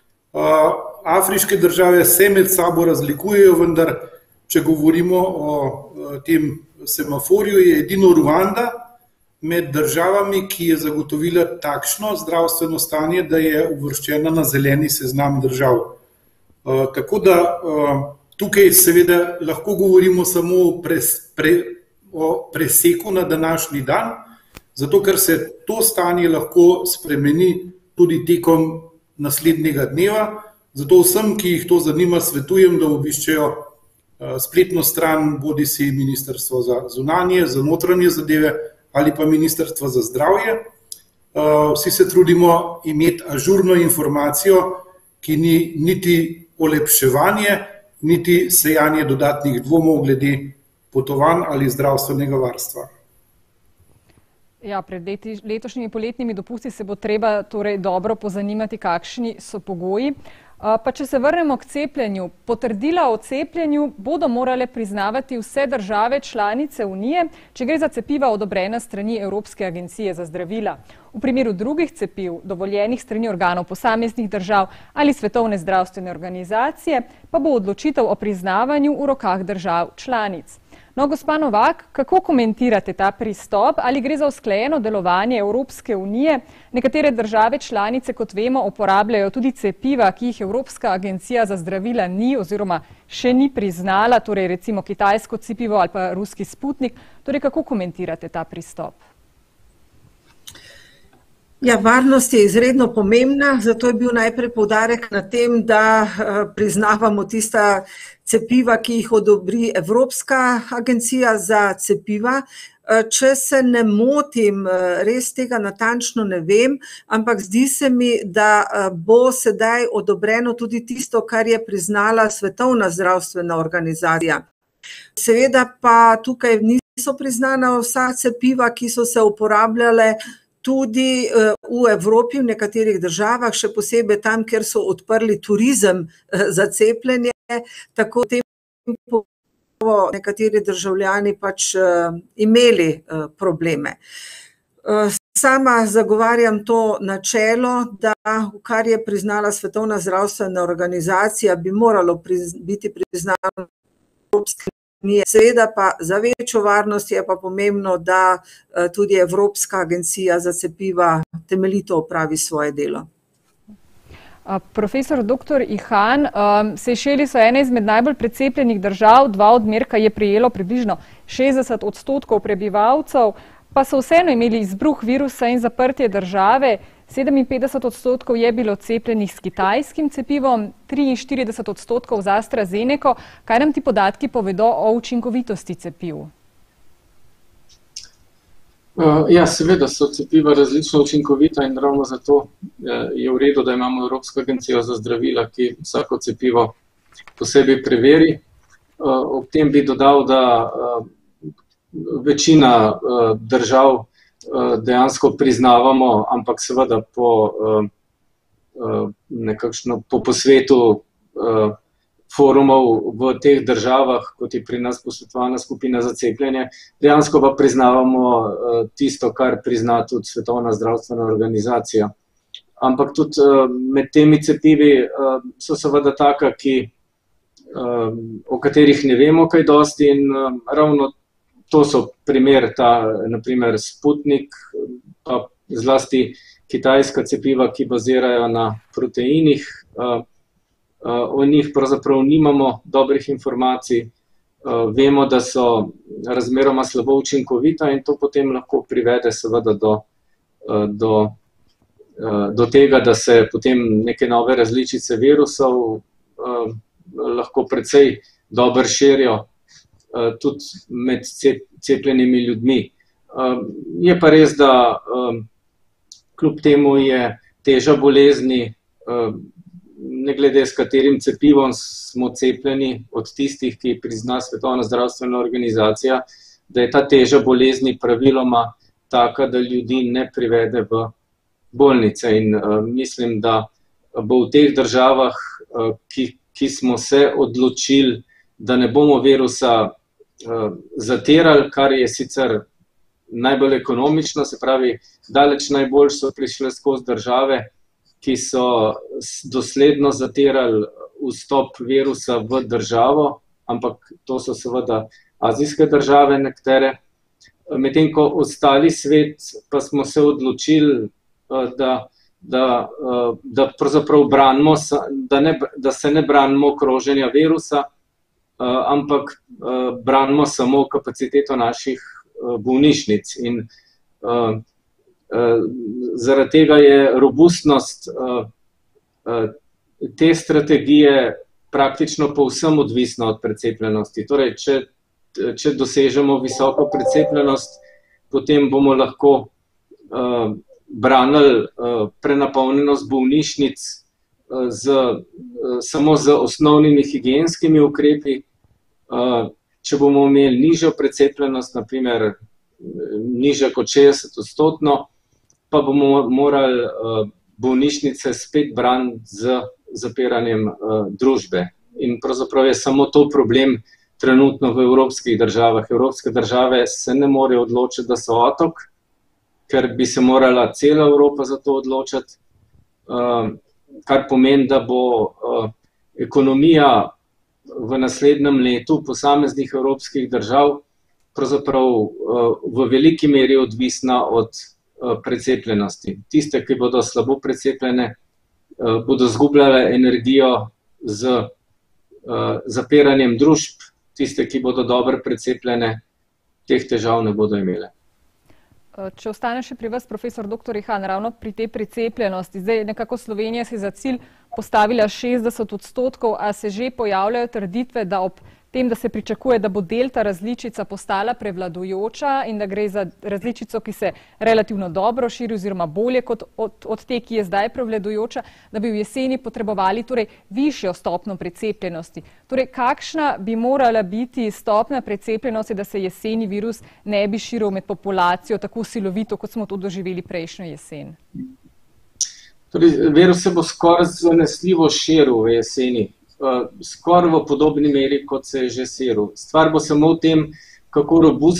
Afriške države se med sabo razlikujejo, vendar če govorimo o tem semaforju, je edino Ruanda med državami, ki je zagotovila takšno zdravstveno stanje, da je uvrščena na zeleni seznam držav. Tako da tukaj seveda lahko govorimo samo o preseku na današnji dan, zato ker se to stanje lahko spremeni tudi tekom naslednjega dneva. Zato vsem, ki jih to zanima, svetujem, da obiščejo spletno stran bodisi Ministrstva za zunanje, za notranje zadeve ali pa Ministrstva za zdravje. Vsi se trudimo imeti ažurno informacijo, ki ni niti olepševanje, niti sejanje dodatnih dvomov glede potovanj ali zdravstvenega varstva. Ja, pred letošnjimi poletnimi dopusti se bo treba torej dobro pozanimati, kakšni so pogoji. Pa če se vrnemo k cepljenju, potrdila o cepljenju bodo morale priznavati vse države članice Unije, če gre za cepiva odobrena strani Evropske agencije za zdravila. V primeru drugih cepiv, dovoljenih strani organov posameznih držav ali Svetovne zdravstvene organizacije, pa bo odločitev o priznavanju v rokah držav članic. No, gospa Novak, kako komentirate ta pristop? Ali gre za usklajeno delovanje Evropske unije? Nekatere države članice, kot vemo, uporabljajo tudi cepiva, ki jih Evropska agencija za zdravila ni oziroma še ni priznala, torej recimo kitajsko cepivo ali pa ruski Sputnik. Torej, kako komentirate ta pristop? Ja, varnost je izredno pomembna, zato je bil najprej poudarek na tem, da priznavamo tista cepiva, ki jih odobri Evropska agencija za cepiva. Če se ne motim, res tega natančno ne vem, ampak zdi se mi, da bo sedaj odobreno tudi tisto, kar je priznala Svetovna zdravstvena organizacija. Seveda pa tukaj niso priznana vsa cepiva, ki so se uporabljale tudi v Evropi, v nekaterih državah, še posebej tam, kjer so odprli turizem za cepljenje, tako tem bodo nekateri državljani pač imeli probleme. Sama zagovarjam to načelo, da kar je priznala Svetovna zdravstvena organizacija, bi moralo biti priznano Evropske unije. Seveda pa za večjo varnost je pa pomembno, da tudi Evropska agencija za cepiva temeljito opravi svoje delo. Profesor dr. Ihan, Sejšeli so ena izmed najbolj precepljenih držav, 2 odmerka je prejelo približno 60% prebivalcev, pa so vseeno imeli izbruh virusa in zaprtje države. 57% je bilo cepljenih s kitajskim cepivom, 43% z AstraZeneco. Kaj nam ti podatki povedo o učinkovitosti cepiv? Ja, seveda so cepiva različno učinkovita in ravno zato je v redu, da imamo Evropsko agencijo za zdravila, ki vsako cepivo posebej preveri. Ob tem bi dodal, da večina držav dejansko priznavamo, ampak seveda po posvetu forumov v teh državah, kot je pri nas posvetovalna skupina za cepljenje, dejansko pa priznavamo tisto, kar prizna tudi Svetovna zdravstvena organizacija. Ampak tudi med temi cepivi so seveda taka, o katerih ne vemo kaj dosti in ravno to so naprimer Sputnik, pa zlasti kitajska cepiva, ki bazirajo na proteinih. O njih pravzaprav nimamo dobrih informacij. Vemo, da so razmeroma slabo učinkovita in to potem lahko privede seveda do tega, da se potem neke nove različice virusov lahko precej dobro širijo tudi med cepljenimi ljudmi. Je pa res, da kljub temu je teža bolezni, ne glede s katerim cepivom smo cepljeni, od tistih, ki prizna Svetovna zdravstvena organizacija, da je ta teža bolezni praviloma taka, da ljudi ne privede v bolnice. In mislim, da bo v teh državah, ki smo se odločili, da ne bomo virusa zatirali, kar je sicer najbolj ekonomično, se pravi, daleč najbolj so prišle skozi države, ki so dosledno zatirali vstop virusa v državo, ampak to so seveda azijske države nekatere. Medtem ko ostali svet pa smo se odločili, da pravzaprav branimo, da se ne branimo kroženja virusa, ampak branimo samo kapaciteto naših bolnišnic. In zaradi tega je robustnost te strategije praktično povsem odvisna od precepljenosti. Torej, če dosežemo visoko precepljenost, potem bomo lahko branili prenapolnjenost bolnišnic samo z osnovnimi higienskimi ukrepi. Če bomo imeli nižjo precepljenost, naprimer nižja kot 60%, pa bomo morali bolnišnice spet braniti z zapiranjem družbe. In pravzaprav je samo to problem trenutno v evropskih državah. Evropske države se ne morejo odločiti, da so otok, ker bi se morala cela Evropa za to odločiti, kar pomeni, da bo ekonomija v naslednjem letu posameznih evropskih držav pravzaprav v veliki meri odvisna od precepljenosti. Tiste, ki bodo slabo precepljene, bodo izgubljale energijo z zapiranjem družb, tiste, ki bodo dobro precepljene, teh težav ne bodo imele. Če ostane še pri vas, profesor dr. Ihan, ravno pri tej precepljenosti, zdaj nekako Slovenija si za cilj postavila 60%, a se že pojavljajo trditve, da ob tem, da se pričakuje, da bo delta različica postala prevladujoča in da gre za različico, ki se relativno dobro širi oziroma bolje kot od te, ki je zdaj prevladujoča, da bi v jeseni potrebovali torej višjo stopnjo precepljenosti. Torej, kakšna bi morala biti stopnja precepljenosti, da se jeseni virus ne bi širil med populacijo tako silovito, kot smo to doživeli prejšnjo jesen? Torej, virus se bo skoraj zanesljivo širil v jeseni. Skoraj v podobni meri, kot se je že širil. Stvar bo samo v tem, kako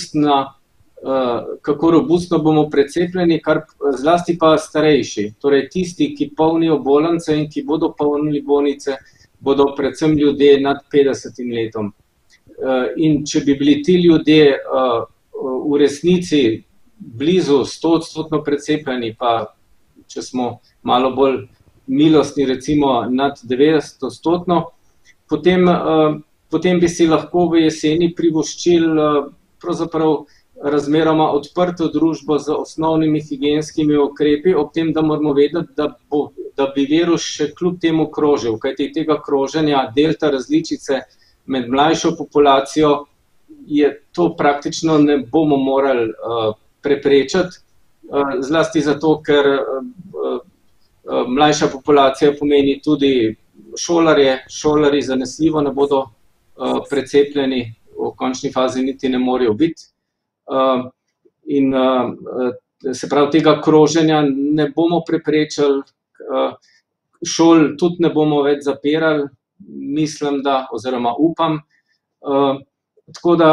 robustno bomo precepljeni, kar zlasti pa starejši. Torej tisti, ki polnijo bolnice in ki bodo polnili bolnice, bodo predvsem ljudje nad 50 letom. In če bi bili ti ljudje v resnici blizu 100% precepljeni, pa če smo malo bolj milostni, recimo nad 90%, potem bi si lahko v jeseni privoščili pravzaprav razmeroma odprto družbo z osnovnimi higienskimi ukrepi, ob tem, da moramo vedeti, da bi virus še kljub temu krožil, kajti tega kroženja delta različice med mlajšo populacijo to praktično ne bomo morali preprečiti, zlasti zato, ker mlajša populacija pomeni tudi šolarji zanesljivo ne bodo precepljeni, v končni fazi niti ne morejo biti. In se pravi, tega kroženja ne bomo preprečili, šol tudi ne bomo več zapirali, mislim, da, oziroma upam. Tako da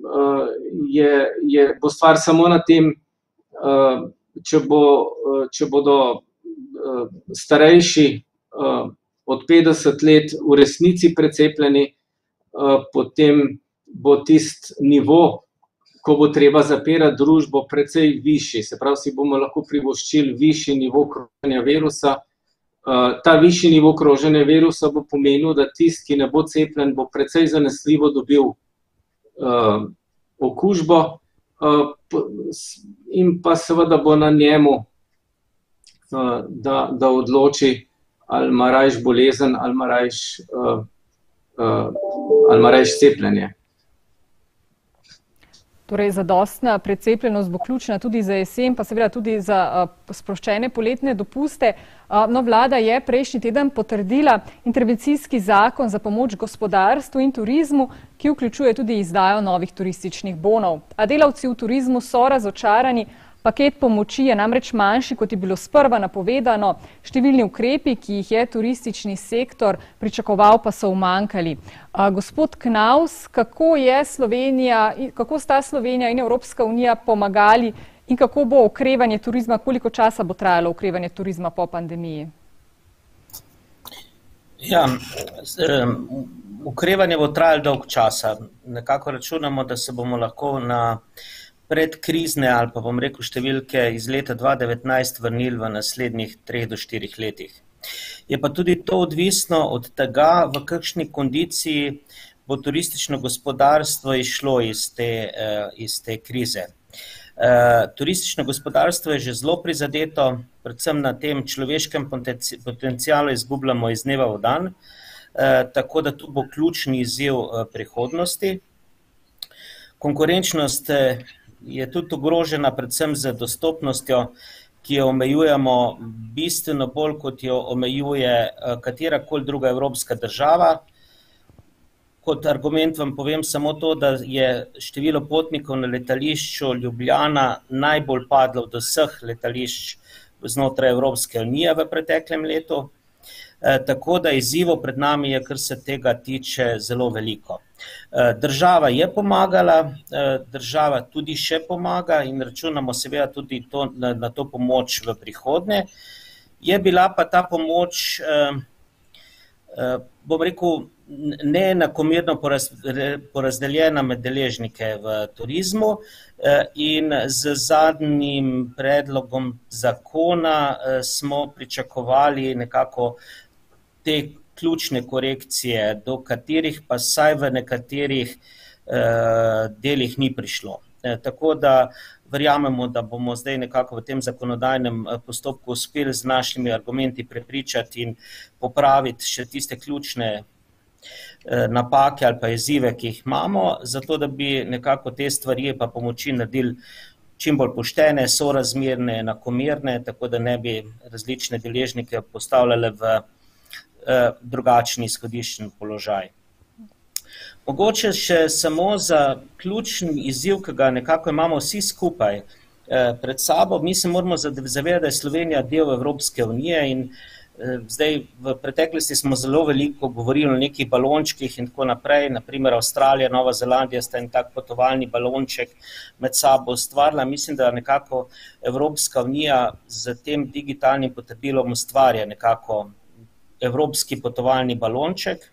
bo stvar samo na tem, če bodo starejši od 50 let v resnici precepljeni, potem bo tisti nivo, ko bo treba zapirati družbo, precej višji. Se pravi, si bomo lahko privoščili višji nivo kroženja virusa. Ta višji nivo kroženja virusa bo pomenil, da tisti, ki ne bo cepljen, bo precej zanesljivo dobil okužbo in pa seveda bo na njemu, da odloči, ali ima rajš bolezen, ali ima rajš cepljenje. Torej, zadostna precepljenost bo ključna tudi za jesen, pa seveda tudi za sproščene poletne dopuste. No, vlada je prejšnji teden potrdila intervencijski zakon za pomoč gospodarstvu in turizmu, ki vključuje tudi izdajo novih turističnih bonov. A delavci v turizmu so razočarani. Paket pomoči je namreč manjši, kot je bilo sprva napovedano. Številni ukrepi, ki jih je turistični sektor pričakoval, pa so umanjkali. Gospod Knaus, kako sta Slovenija in Evropska unija pomagali in kako bo okrevanje turizma, koliko časa bo trajalo okrevanje turizma po pandemiji? Ja, okrevanje bo trajalo dolg časa. Nekako računamo, da se bomo lahko na predkrizne ali pa bom rekel številke iz leta 2019 vrnili v naslednjih 3 do 4 letih. Je pa tudi to odvisno od tega, v kakšni kondiciji bo turistično gospodarstvo izšlo iz te krize. Turistično gospodarstvo je že zelo prizadeto, predvsem na tem človeškem potencialu izgubljamo iz dneva v dan, tako da tu bo ključni izziv prihodnosti. Konkurenčnost je tudi ogrožena predvsem z dostopnostjo, ki jo omejujemo bistveno bolj, kot jo omejuje katerakoli druga evropska država. Kot argument vam povem samo to, da je število potnikov na letališču Ljubljana najbolj padlo od vseh letališč znotraj Evropske unije v preteklem letu. Tako da izzivov pred nami je, kar se tega tiče, zelo veliko. Država je pomagala, država tudi še pomaga in računamo seveda tudi na to pomoč v prihodnje. Je bila pa ta pomoč, bom rekel, neenakomerno porazdeljena med deležnike v turizmu in z zadnjim predlogom zakona smo pričakovali nekako te ključne korekcije, do katerih pa saj v nekaterih delih ni prišlo. Tako da verjamemo, da bomo zdaj nekako v tem zakonodajnem postopku uspeli z našimi argumenti prepričati in popraviti še tiste ključne napake ali pa izzive, ki jih imamo, zato da bi nekako te stvari pa pomoči naredili čim bolj poštene, sorazmerne, enakomerne, tako da ne bi različne deležnike postavljale v drugačni izhodiščni položaj. Mogoče še samo za ključni izziv, ki ga nekako imamo vsi skupaj pred sabo. Mi se moramo zavedati, da je Slovenija del Evropske unije in zdaj v preteklosti smo zelo veliko govorili o nekih balončkih in tako naprej. Naprimer Avstralija, Nova Zelandija sta en tak potovalni balonček med sabo ustvarila. Mislim, da nekako Evropska unija z tem digitalnim potebilom ustvarja nekako evropski potovalni balonček.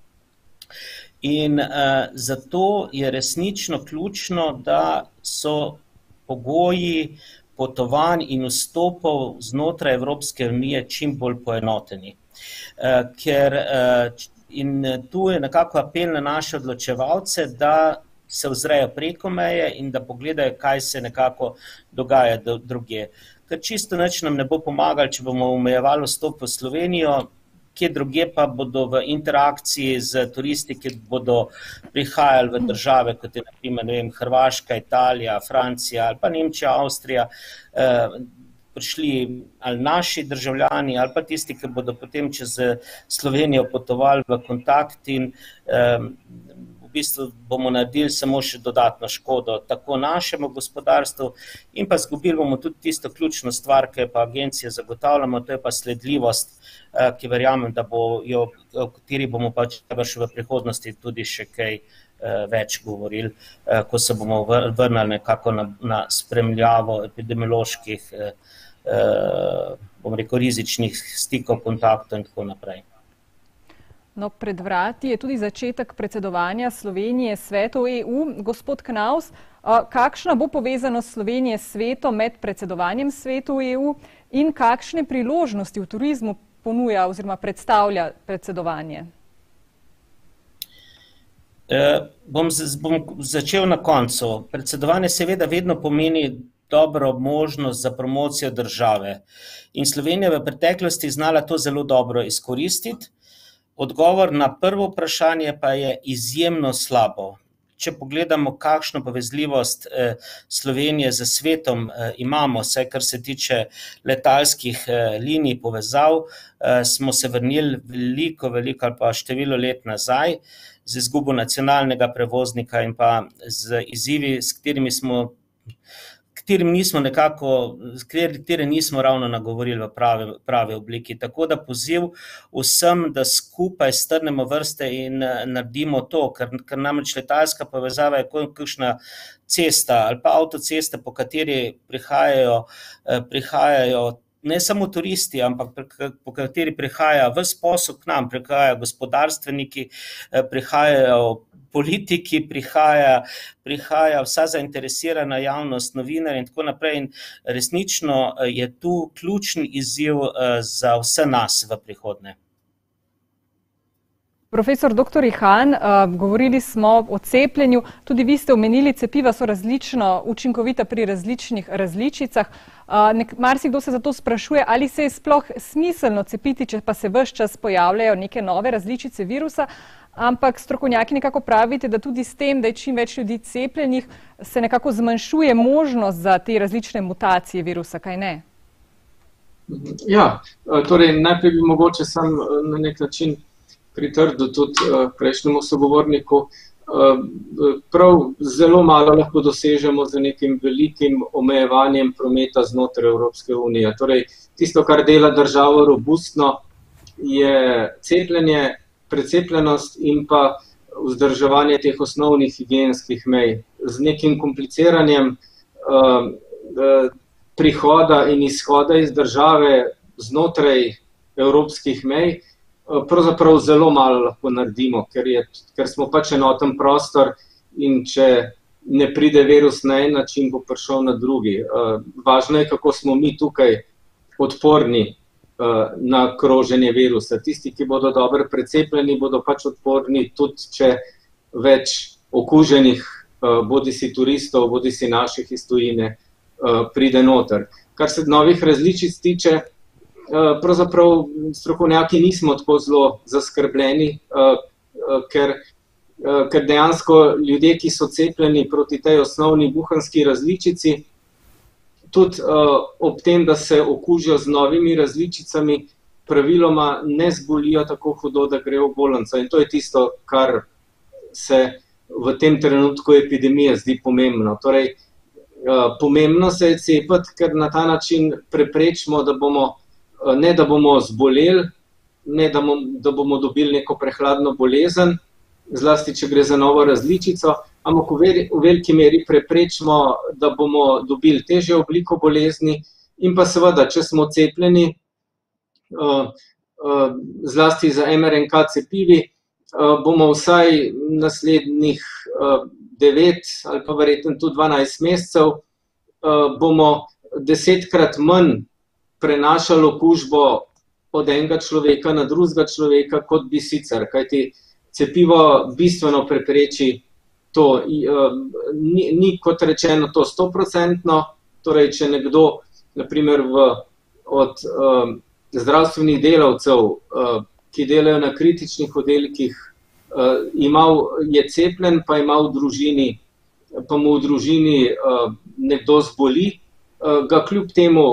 In zato je resnično ključno, da so pogoji potovanj in vstopov znotraj Evropske unije čim bolj poenoteni. In tu je nekako apel na naše odločevalce, da se ozrejo preko meje in da pogledajo, kaj se nekako dogaja drugje. Ker čisto nič nam ne bo pomagalo, če bomo omejevali vstop v Slovenijo, kje drugje pa bodo v interakciji z turisti, ki bodo prihajali v države, kot je na primer, ne vem, Hrvaška, Italija, Francija ali pa Nemčija, Avstrija, prišli ali naši državljani ali pa tisti, ki bodo potem čez Slovenijo potovali v kontakt in v bistvu bomo naredili samo še dodatno škodo tako našemu gospodarstvu in pa zgubili bomo tudi tisto ključno stvar, ki pa agencije zagotavljamo, to je pa sledljivost, ki verjamem, da bo jo, o kateri bomo pač v prihodnosti tudi še kaj več govorili, ko se bomo vrnili nekako na spremljavo epidemioloških, bom rekel, rizičnih stikov, kontaktov in tako naprej. No, pred vrati je tudi začetek predsedovanja Slovenije Svetu EU. Gospod Knaus, kakšna bo povezanost Slovenije s svetom med predsedovanjem Svetu EU in kakšne priložnosti v turizmu ponuja oziroma predstavlja predsedovanje? Bom začel na koncu. Predsedovanje seveda vedno pomeni dobro možnost za promocijo države. In Slovenija v preteklosti znala to zelo dobro izkoristiti. Odgovor na prvo vprašanje pa je izjemno slabo. Če pogledamo, kakšno povezljivost Slovenije z svetom imamo, vsaj kar se tiče letalskih linij povezav, smo se vrnili veliko ali pa število let nazaj z izgubo nacionalnega prevoznika in pa z izzivi, s katere nismo ravno nagovorili v pravi obliki. Tako da poziv vsem, da skupaj strnemo vrste in naredimo to, ker namreč letalska povezava je kakšna cesta ali pa avtocesta, po kateri prihajajo ne samo turisti, ampak po kateri prihaja ves posel k nam, prihajajo gospodarstveniki, prihajajo politiki, prihaja vsa zainteresirana javnost, novinarji in tako naprej. In resnično je tu ključni izziv za vse nas v prihodnje. Profesor dr. Ihan, govorili smo o cepljenju, tudi vi ste omenili, cepiva so različno učinkovita pri različnih različicah. Marsikdo se zato sprašuje, ali se je sploh smiselno cepiti, če pa se ves čas pojavljajo neke nove različice virusa, ampak strokovnjaki nekako pravite, da tudi s tem, da je čim več ljudi cepljenih, se nekako zmanjšuje možnost za te različne mutacije virusa, kaj ne? Ja, torej najprej bi mogoče sam na nek način pritrdil tudi prejšnjemu sogovorniku. Prav zelo malo lahko dosežemo z nekim velikim omejevanjem prometa znotraj Evropske unije. Torej, tisto, kar dela državo robustno, je cepljenje, precepljenost in pa vzdrževanje teh osnovnih higienskih mej. Z nekim kompliciranjem prihoda in izhoda iz države znotraj evropskih mej pravzaprav zelo malo lahko naredimo, ker smo pač enoten prostor in če ne pride virus na en način, bo prišel na drugi. Važno je, kako smo mi tukaj odporni na kroženje virusa. Tisti, ki bodo dobro precepljeni, bodo pač odporni tudi, če več okuženih, bodisi turistov, bodisi naših iz tujine, pride noter. Kar se novih različic tiče, pravzaprav strokovnjaki nismo tako zelo zaskrbljeni, ker dejansko ljudje, ki so cepljeni proti tej osnovni wuhanski različici, tudi ob tem, da se okužijo z novimi različicami, praviloma ne zbolijo tako hudo, da grejo v bolnico. In to je tisto, kar se v tem trenutku epidemije zdi pomembno. Torej, pomembno se je cepiti, ker na ta način preprečimo, da bomo ne da bomo zboleli, ne da bomo dobili neko prehladno bolezen, zlasti, če gre za novo različico, ampak v veliki meri preprečimo, da bomo dobili težjo obliko bolezni in pa seveda, če smo cepljeni, zlasti za mRNK cepivi, bomo vsaj naslednjih 9 ali pa verjetno tudi 12 mesecev, bomo 10-krat manj prenašali okužbo od enega človeka na drugega človeka, kot bi sicer, kajti cepivo bistveno prepreči to. Ni kot rečeno to 100%, torej če nekdo, naprimer od zdravstvenih delavcev, ki delajo na kritičnih oddelkih, je cepljen, pa mu v družini nekdo zboli, ga kljub temu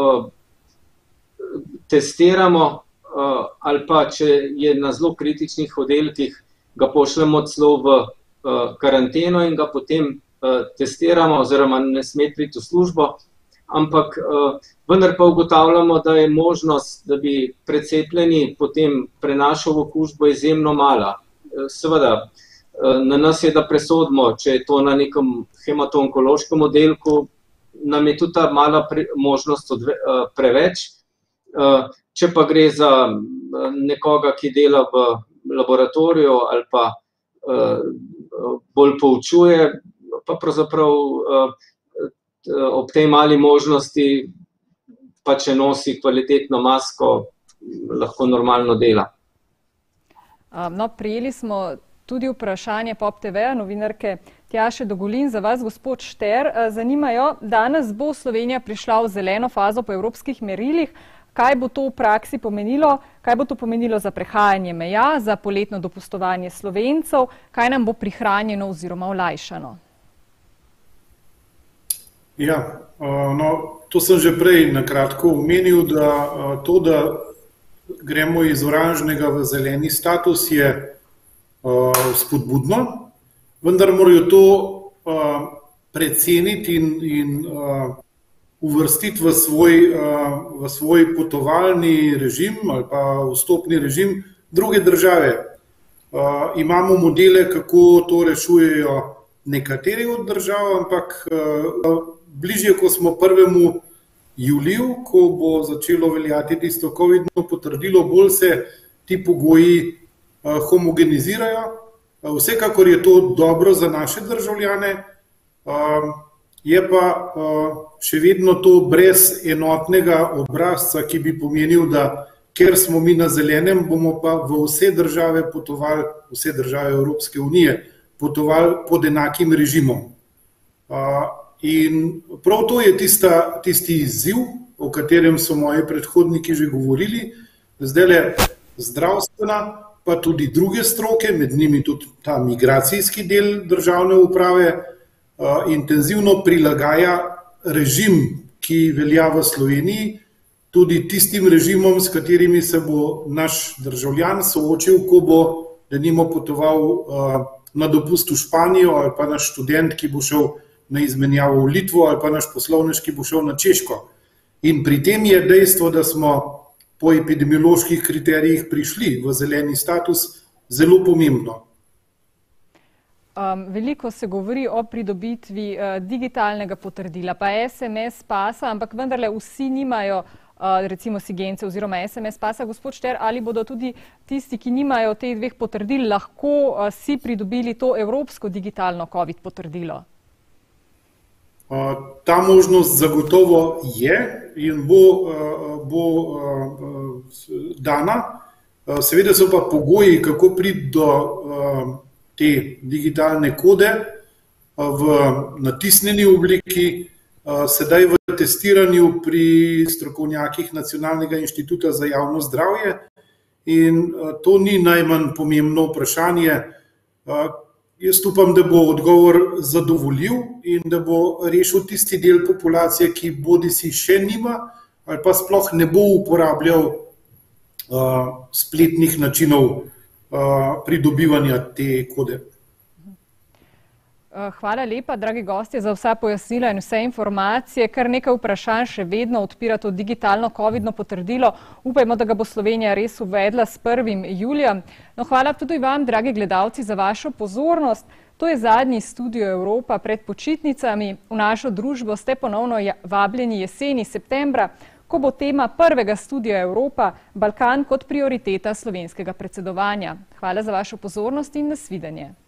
testiramo, ali pa če je na zelo kritičnih oddelkih, ga pošljemo celo v karanteno in ga potem testiramo, oziroma ne sme priti v službo, ampak vendar pa ugotavljamo, da je možnost, da bi precepljeni potem prenašal okužbo izjemno mala. Seveda, na nas je, da presodimo, če je to na nekem hematonkološkem oddelku, nam je tudi ta mala možnost preveč. Če pa gre za nekoga, ki dela v laboratoriju ali pa bolj poučuje, pa pravzaprav ob tej mali možnosti, pa če nosi kvalitetno masko, lahko normalno dela. No, prijeli smo tudi vprašanje Pop TV-ja, novinarke Tjaše Dogolin. Za vas, gospod Šter, zanimajo, danes bo Slovenija prišla v zeleno fazo po evropskih merilih. Kaj bo to v praksi pomenilo? Kaj bo to pomenilo za prehajanje meja, za poletno dopustovanje Slovencev? Kaj nam bo prihranjeno oziroma olajšano? Ja, to sem že prej na kratko omenil, da to, da gremo iz oranžnega v zeleni status, je spodbudno, vendar morajo to preceniti in uvrstiti v svoj potovalni režim ali pa vstopni režim druge države. Imamo modele, kako to rešujejo nekateri od držav, ampak bližje, ko smo 1. juliju, ko bo začelo veljati tisto covidno potrdilo, bolj se ti pogoji homogenizirajo. Vsekakor je to dobro za naše državljane, je pa še vedno to brez enotnega obrazca, ki bi pomenil, da ker smo mi na zelenem, bomo pa v vse države potovali, vse države Evropske unije, potovali pod enakim režimom. In prav to je tisti izziv, o katerem so moji predhodniki že govorili, zdajle zdravstvena, pa tudi druge stroke, med njimi tudi ta migracijski del državne uprave, intenzivno prilagaja režim, ki velja v Sloveniji, tudi tistim režimom, s katerimi se bo naš državljan soočil, ko bo denimo potoval na dopust v Španijo, ali pa naš študent, ki bo šel na izmenjavo v Litvo, ali pa naš poslovnež, ki bo šel na Češko. In pri tem je dejstvo, da smo po epidemioloških kriterijih prišli v zeleni status, zelo pomembno. Veliko se govori o pridobitvi digitalnega potrdila, pa SMS pasa, ampak vendarle vsi nimajo recimo SIGENCE oziroma SMS pasa. Gospod Šter, ali bodo tudi tisti, ki nimajo teh dveh potrdil, lahko si pridobili to evropsko digitalno COVID potrdilo? Ta možnost zagotovo je in bo dana. Seveda so pa pogoji, kako priti do te digitalne kode v natisnjeni obliki, sedaj v testiranju pri strokovnjakih Nacionalnega inštituta za javno zdravje. In to ni najmanj pomembno vprašanje. Jaz upam, da bo odgovor zadovoljiv in da bo rešil tisti del populacije, ki bodisi še nima ali pa sploh ne bo uporabljal spletnih načinov pridobivanja te kode. Hvala lepa, dragi gostje, za vsa pojasnila in vse informacije. Kar nekaj vprašanj še vedno odpira to digitalno covidno potrdilo. Upajmo, da ga bo Slovenija res uvedla s 1. julijem. No, hvala tudi vam, dragi gledalci, za vašo pozornost. To je zadnji Studio Evropa pred počitnicami. V našo družbo ste ponovno vabljeni jeseni, septembra, ko bo tema prvega Studia Evropa Balkan kot prioriteta slovenskega predsedovanja. Hvala za vašo pozornost in nasvidenje.